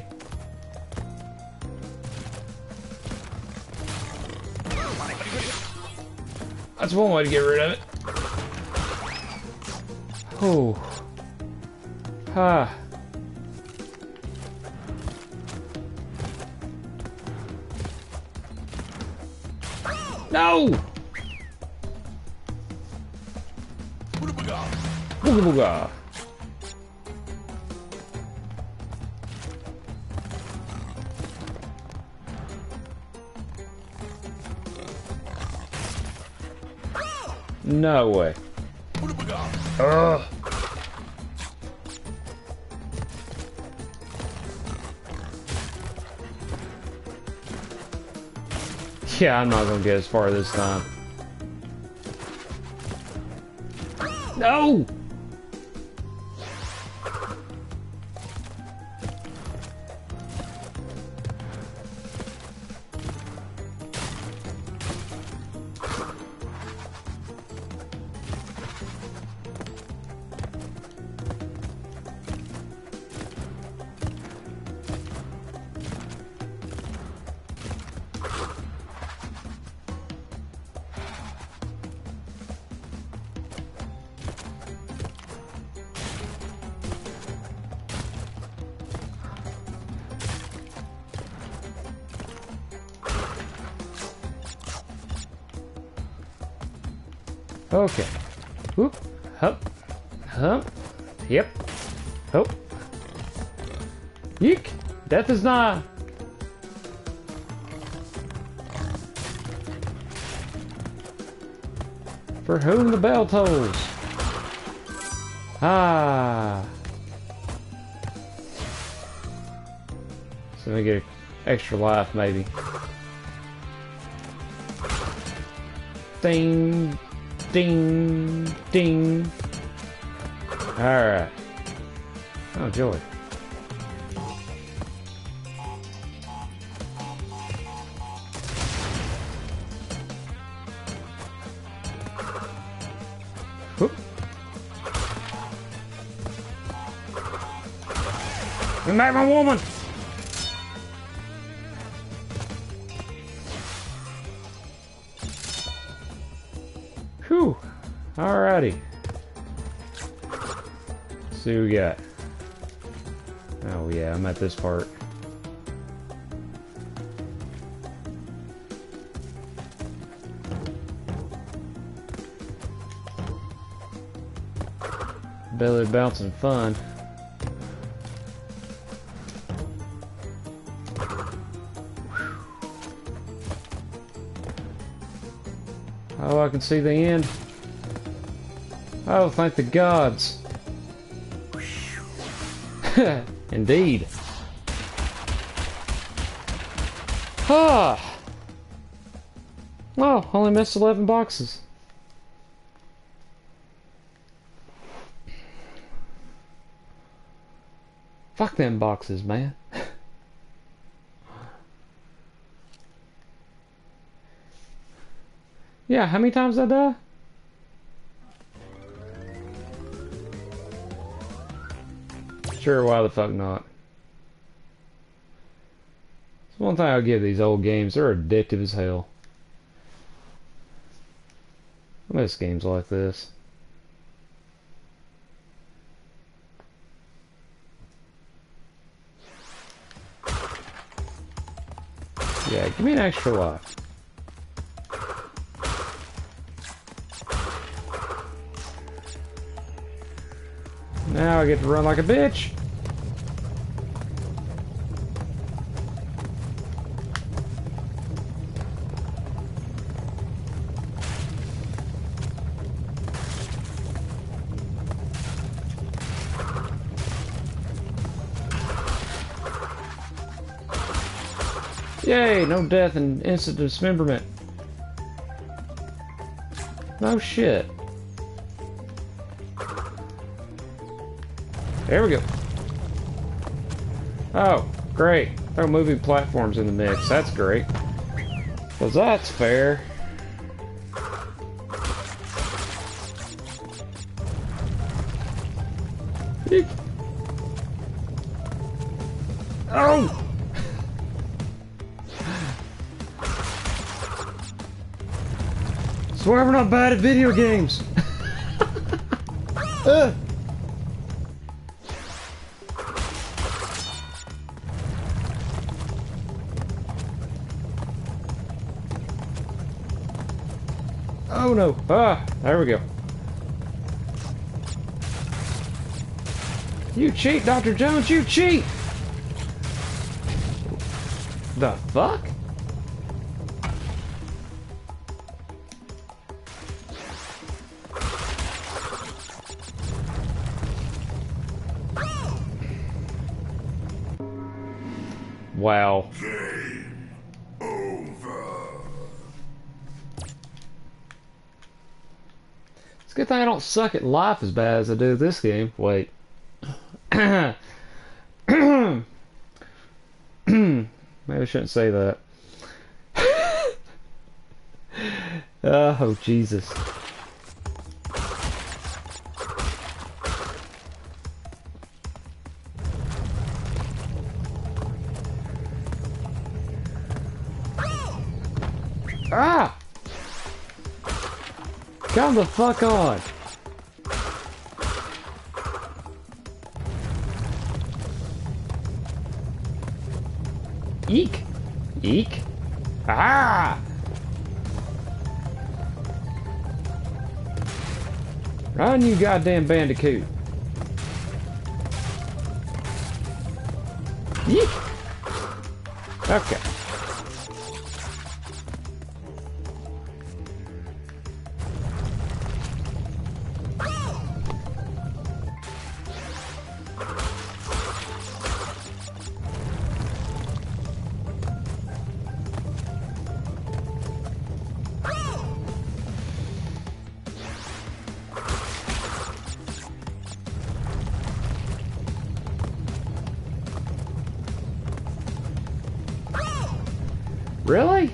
That's one way to get rid of it. Oh. Ah. No! Booga booga. Booga booga. No way. Booga booga. Ugh. Yeah, I'm not gonna get as far this time. No! Okay. Whoop. Hup. Hump. Yep. Hope. Yeek. Death is nigh. For whom the bell tolls. Ah. So we get an extra life, maybe. Ding. Ding, ding. Alright. Oh, joy. Whoop. Bring back my woman! Whew. Alrighty. Let's see what we got. Oh yeah, I'm at this part. Belly bouncing fun. Oh, I can see the end. Oh, thank the gods. Indeed. Ah. Oh, only missed eleven boxes. Fuck them boxes, man. Yeah, how many times did I die? Sure, why the fuck not? It's one thing I'll give these old games, they're addictive as hell. I miss games like this. Yeah, give me an extra life. Now I get to run like a bitch. Yay, no death and instant dismemberment. No shit. There we go. Oh, great. Throw moving platforms in the mix. That's great. Because that's fair. Eek. Oh! Swear we're not bad at video games. uh. Oh no. Ah, there we go. You cheat, Doctor Jones, you cheat! The fuck? Wow. Game over. It's a good thing I don't suck at life as bad as I do this game. Wait. Maybe I shouldn't say that. Oh, Jesus. Ah! Come the fuck on! Eek! Eek! Ah! Run, you goddamn bandicoot! Eek! Okay. Really?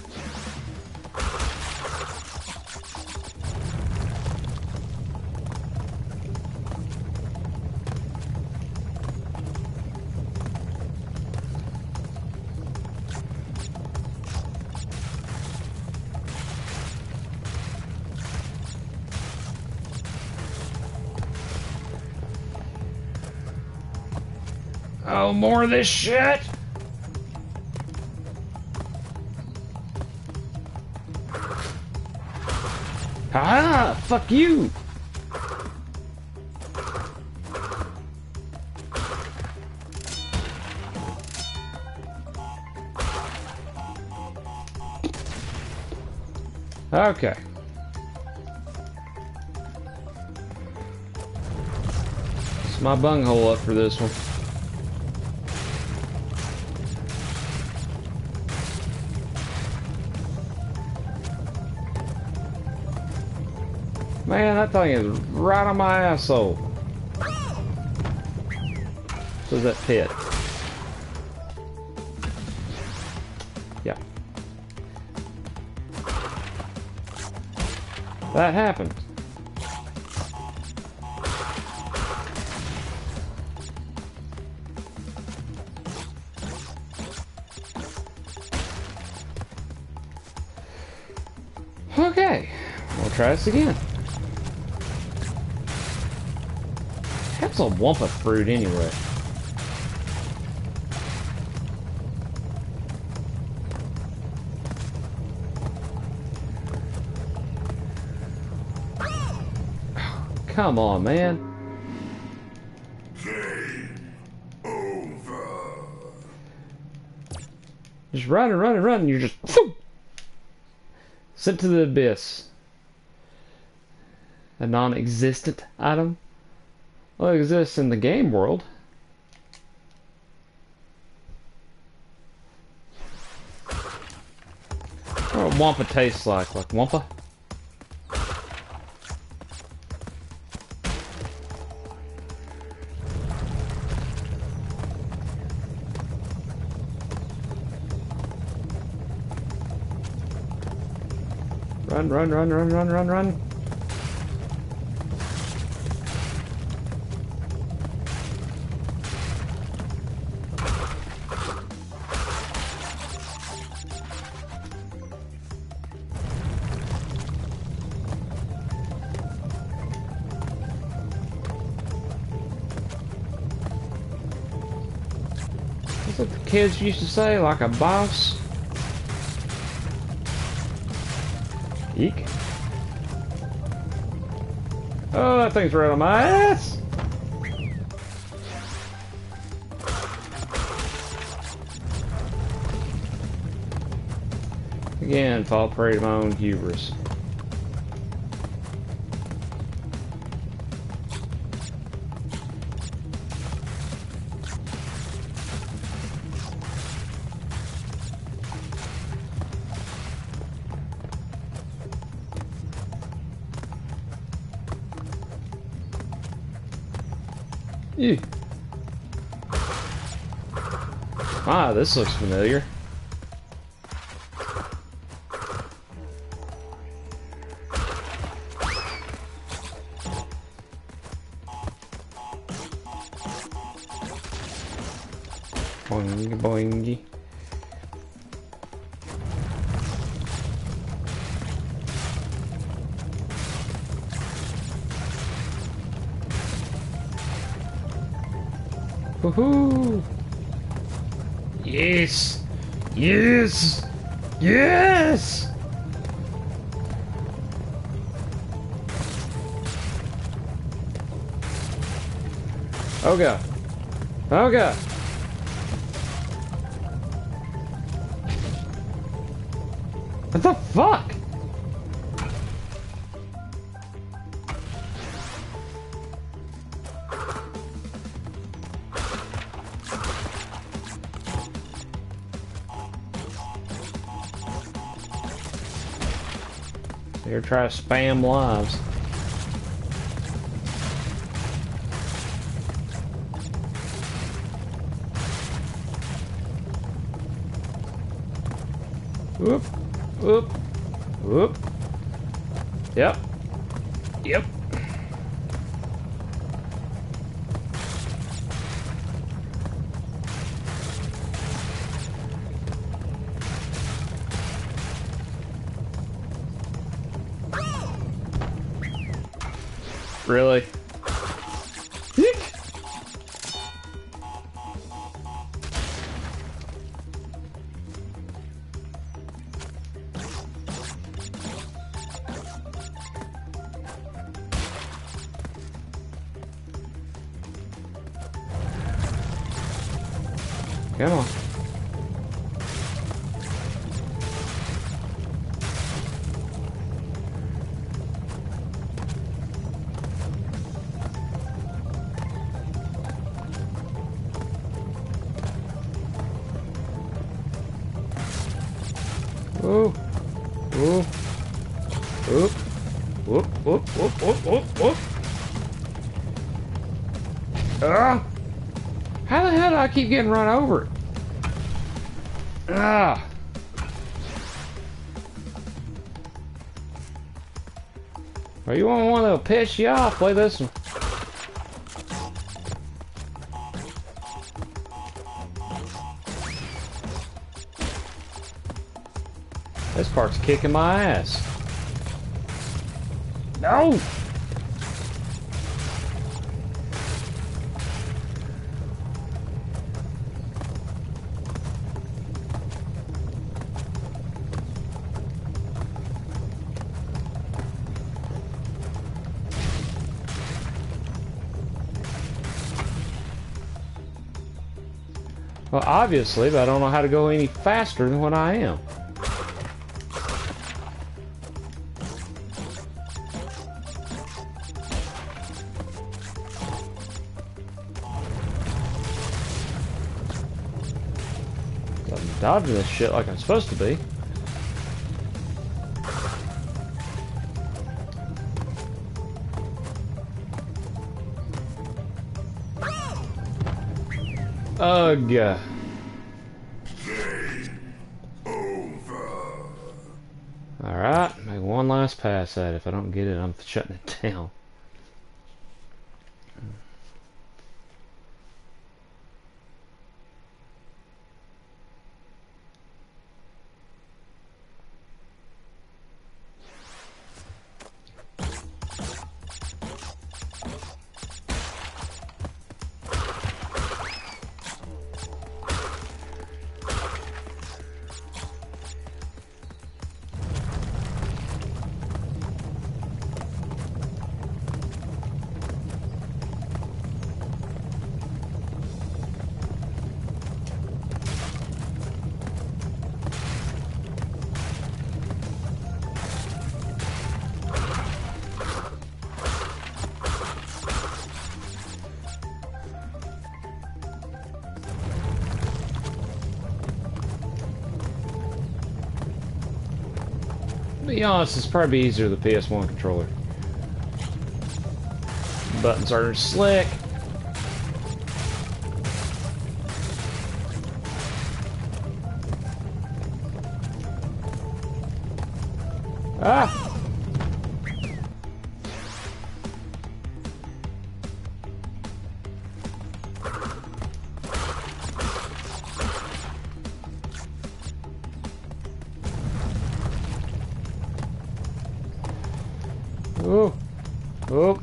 Oh, more of this shit? Ah, fuck you! Okay. It's my bunghole up for this one. Man, that thing is right on my asshole. So is that pit? Yeah. That happened. Okay, we'll try this again. That's a Wumpa fruit anyway. Come on, man. Game over. Just run and run and run, and you're just whoop, sent to the abyss. A non-existent item. Well, it exists in the game world. What does Wampa tastes like? Like Wampa? Run, run, run, run, run, run, run. That's what the kids used to say, like a boss. Eek. Oh, that thing's right on my ass! Again, fall prey to my own hubris. Ew. Ah, this looks familiar. Boingy boingy. Woohoo! Yes! Yes! Yes! Oh god. Oh god. What the fuck? They're trying to spam lives. Whoop, whoop, whoop. Yep. Yep. Really? Eek. Come on. Ooh. Ooh. Whoop. Whoop, whoop, whoop, whoop, whoop, whoop. Ah! How the hell do I keep getting run over? Ah! Well, you want one that'll piss you off? Play this one. This part's kicking my ass. No! Well, obviously, but I don't know how to go any faster than what I am. I'm dodging this shit like I'm supposed to be. Ugh. Game over. Alright, make one last pass at it. If I don't get it, I'm shutting it down. To be honest, it's probably easier with the P S one controller. Buttons are slick. Ah! Oh, oh.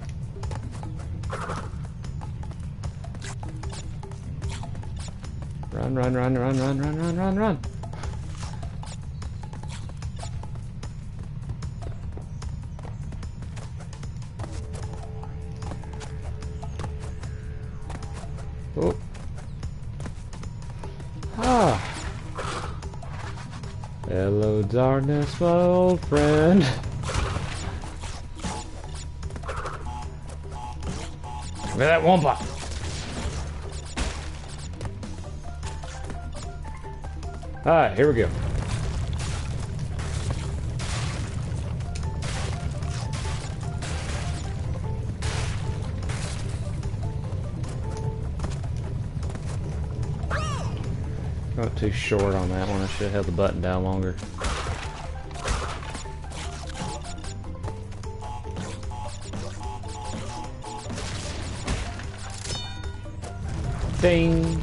Run, run, run, run, run, run, run, run, run. Oh. Ah. Hello, darkness, my old friend. Look at that Wumpa! Alright, here we go. Got too short on that one. I should have held the button down longer. Ding.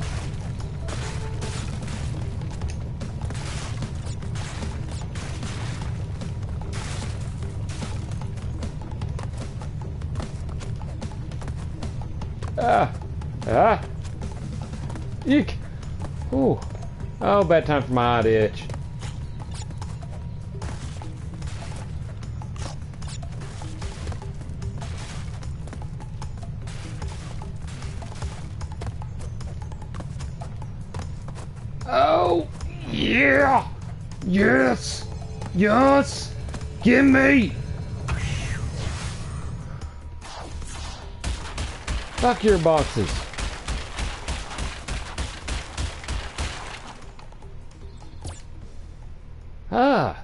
Ah. Ah. Eek. Ooh. Oh, bad time for my eye to itch. Oh, yeah! Yes! Yes! Give me! Fuck your boxes. Ah!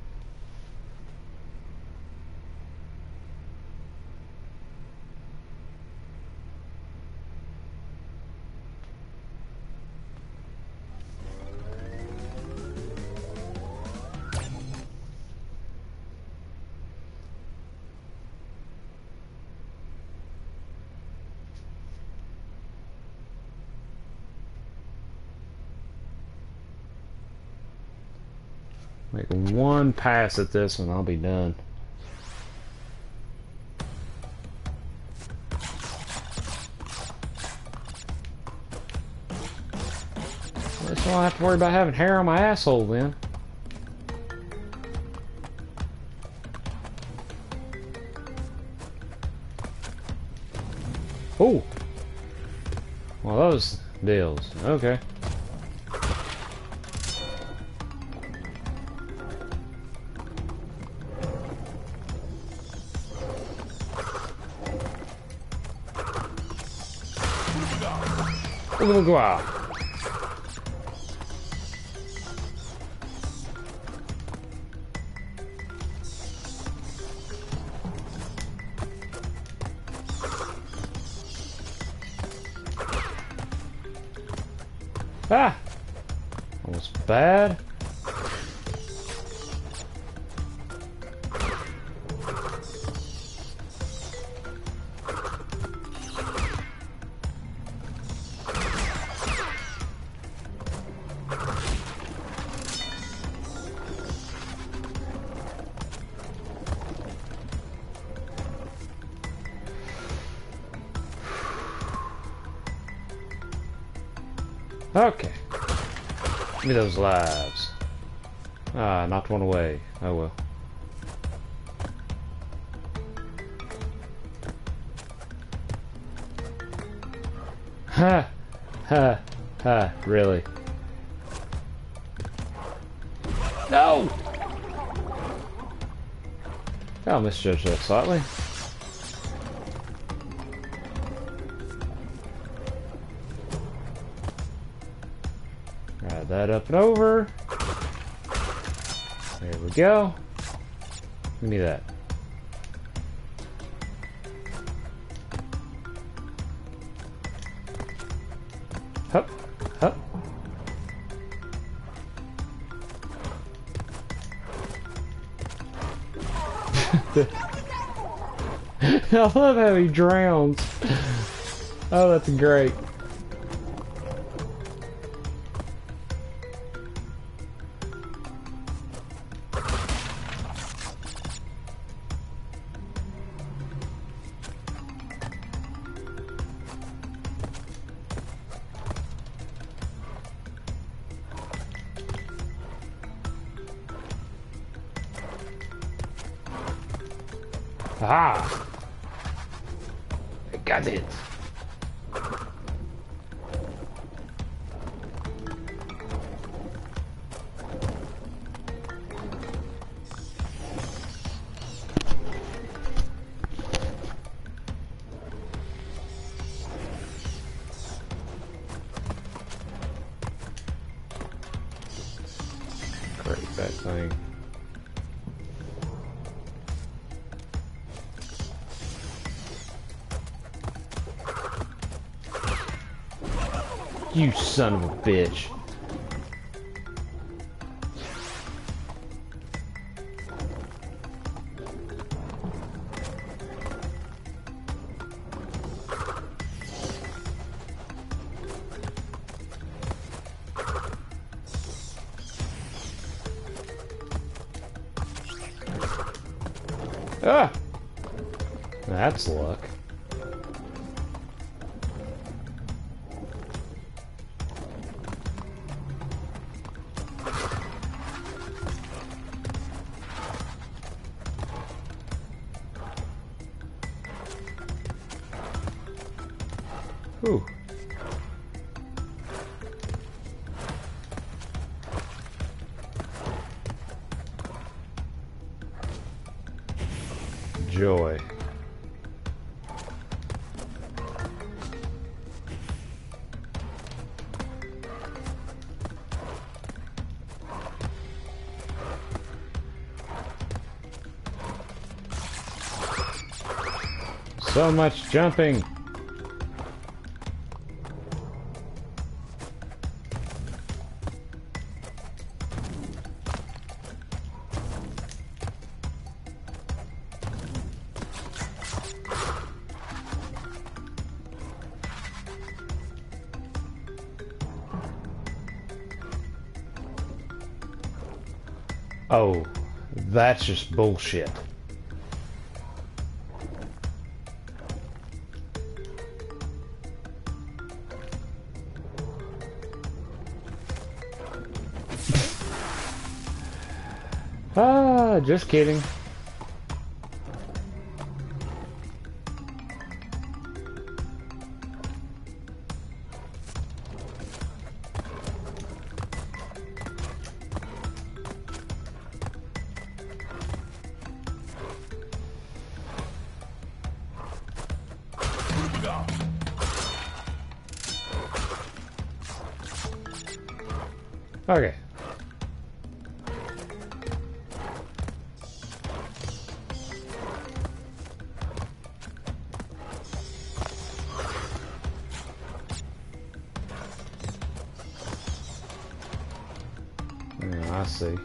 Make one pass at this and I'll be done. I just don't have to worry about having hair on my asshole then. Oh! Well, those deals. Okay. Look, wow. Ah! Almost bad. Okay. Give me those lives. Ah, knocked one away. Oh well. Ha! Ha! Ha! Really? No! I'll misjudge that slightly. Ride that up and over. There we go. Give me that. Hup, hup. I love how he drowns. Oh, that's great. Ah! I got it! Great, that thing. You son of a bitch. Ah! That's luck. Ooh. Joy. So much jumping. Oh, that's just bullshit. Ah, just kidding. Okay. Oh, I see.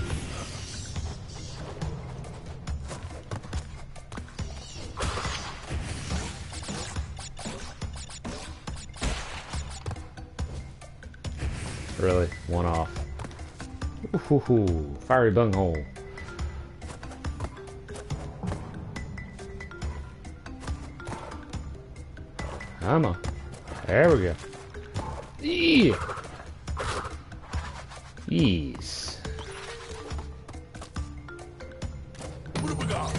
Really? One off. Ooh, hoo, hoo. Fiery bunghole. Come on. There we go. Yeah. Yes. What do we got?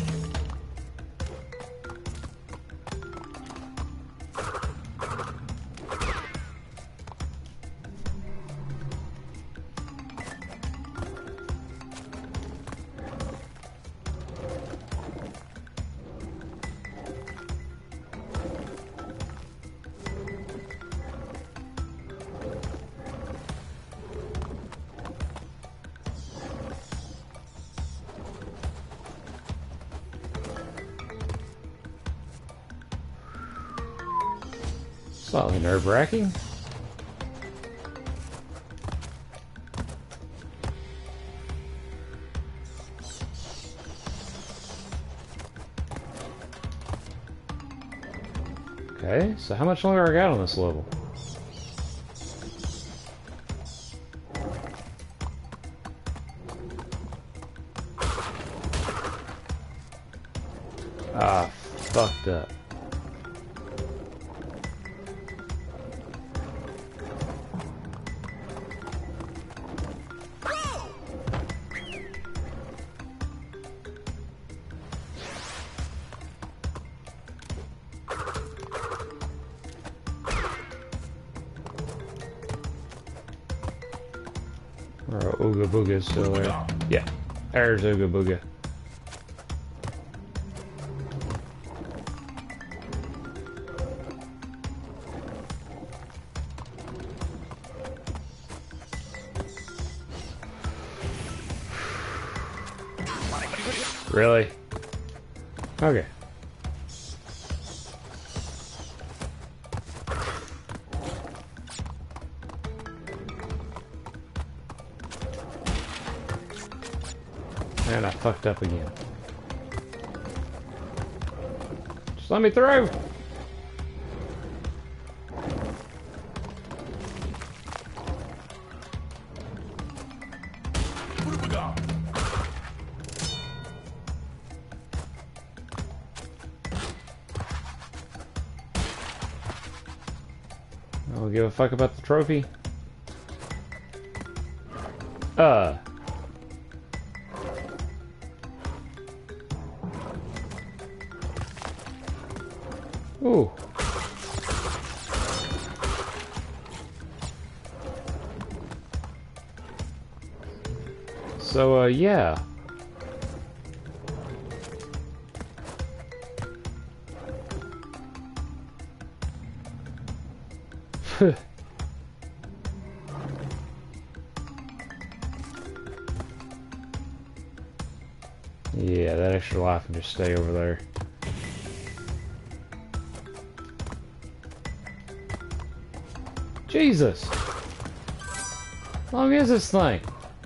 Slightly nerve-wracking. Okay, so how much longer I got on this level? Ah, fucked up. Or Ooga Booga is still there. Yeah, there's Ooga Booga. Really? Okay. And I fucked up again. Just let me through! What do we got? I don't give a fuck about the trophy. Uh. Ooh. So, uh, yeah. Yeah, that extra life can just stay over there. Jesus! How long is this thing?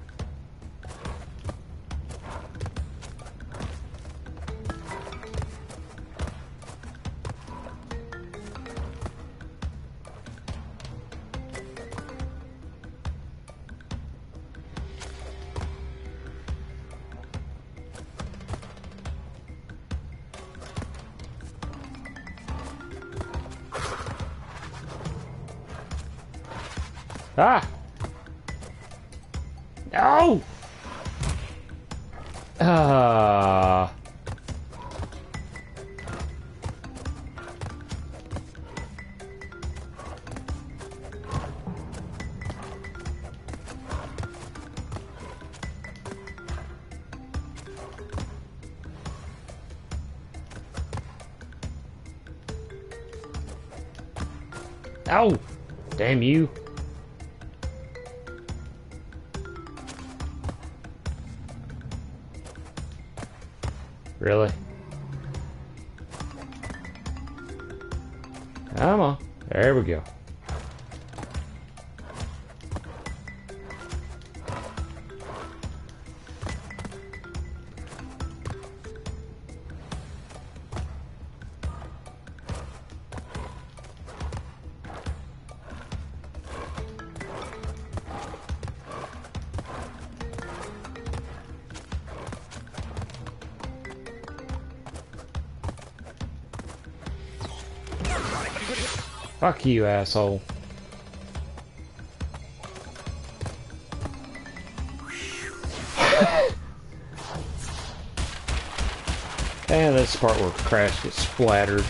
Ah! No! Ah! Ow! Damn you! Really? Come on. There we go. Fuck you, asshole. And this part where Crash gets splattered.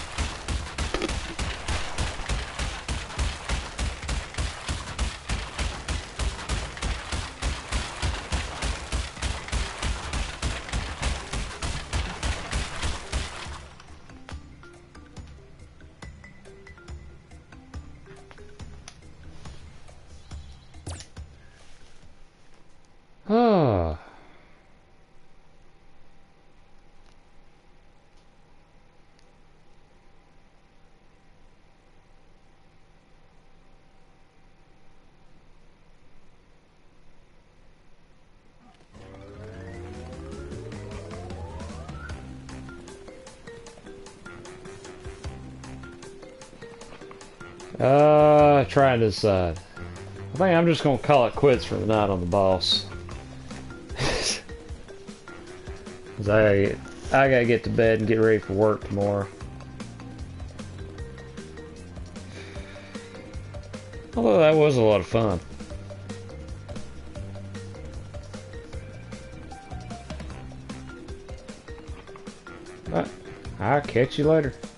Ah. Uh, trying to decide. I think I'm just gonna call it quits for the night on the boss. Cause I, I gotta get to bed and get ready for work tomorrow. Although that was a lot of fun. But I'll catch you later.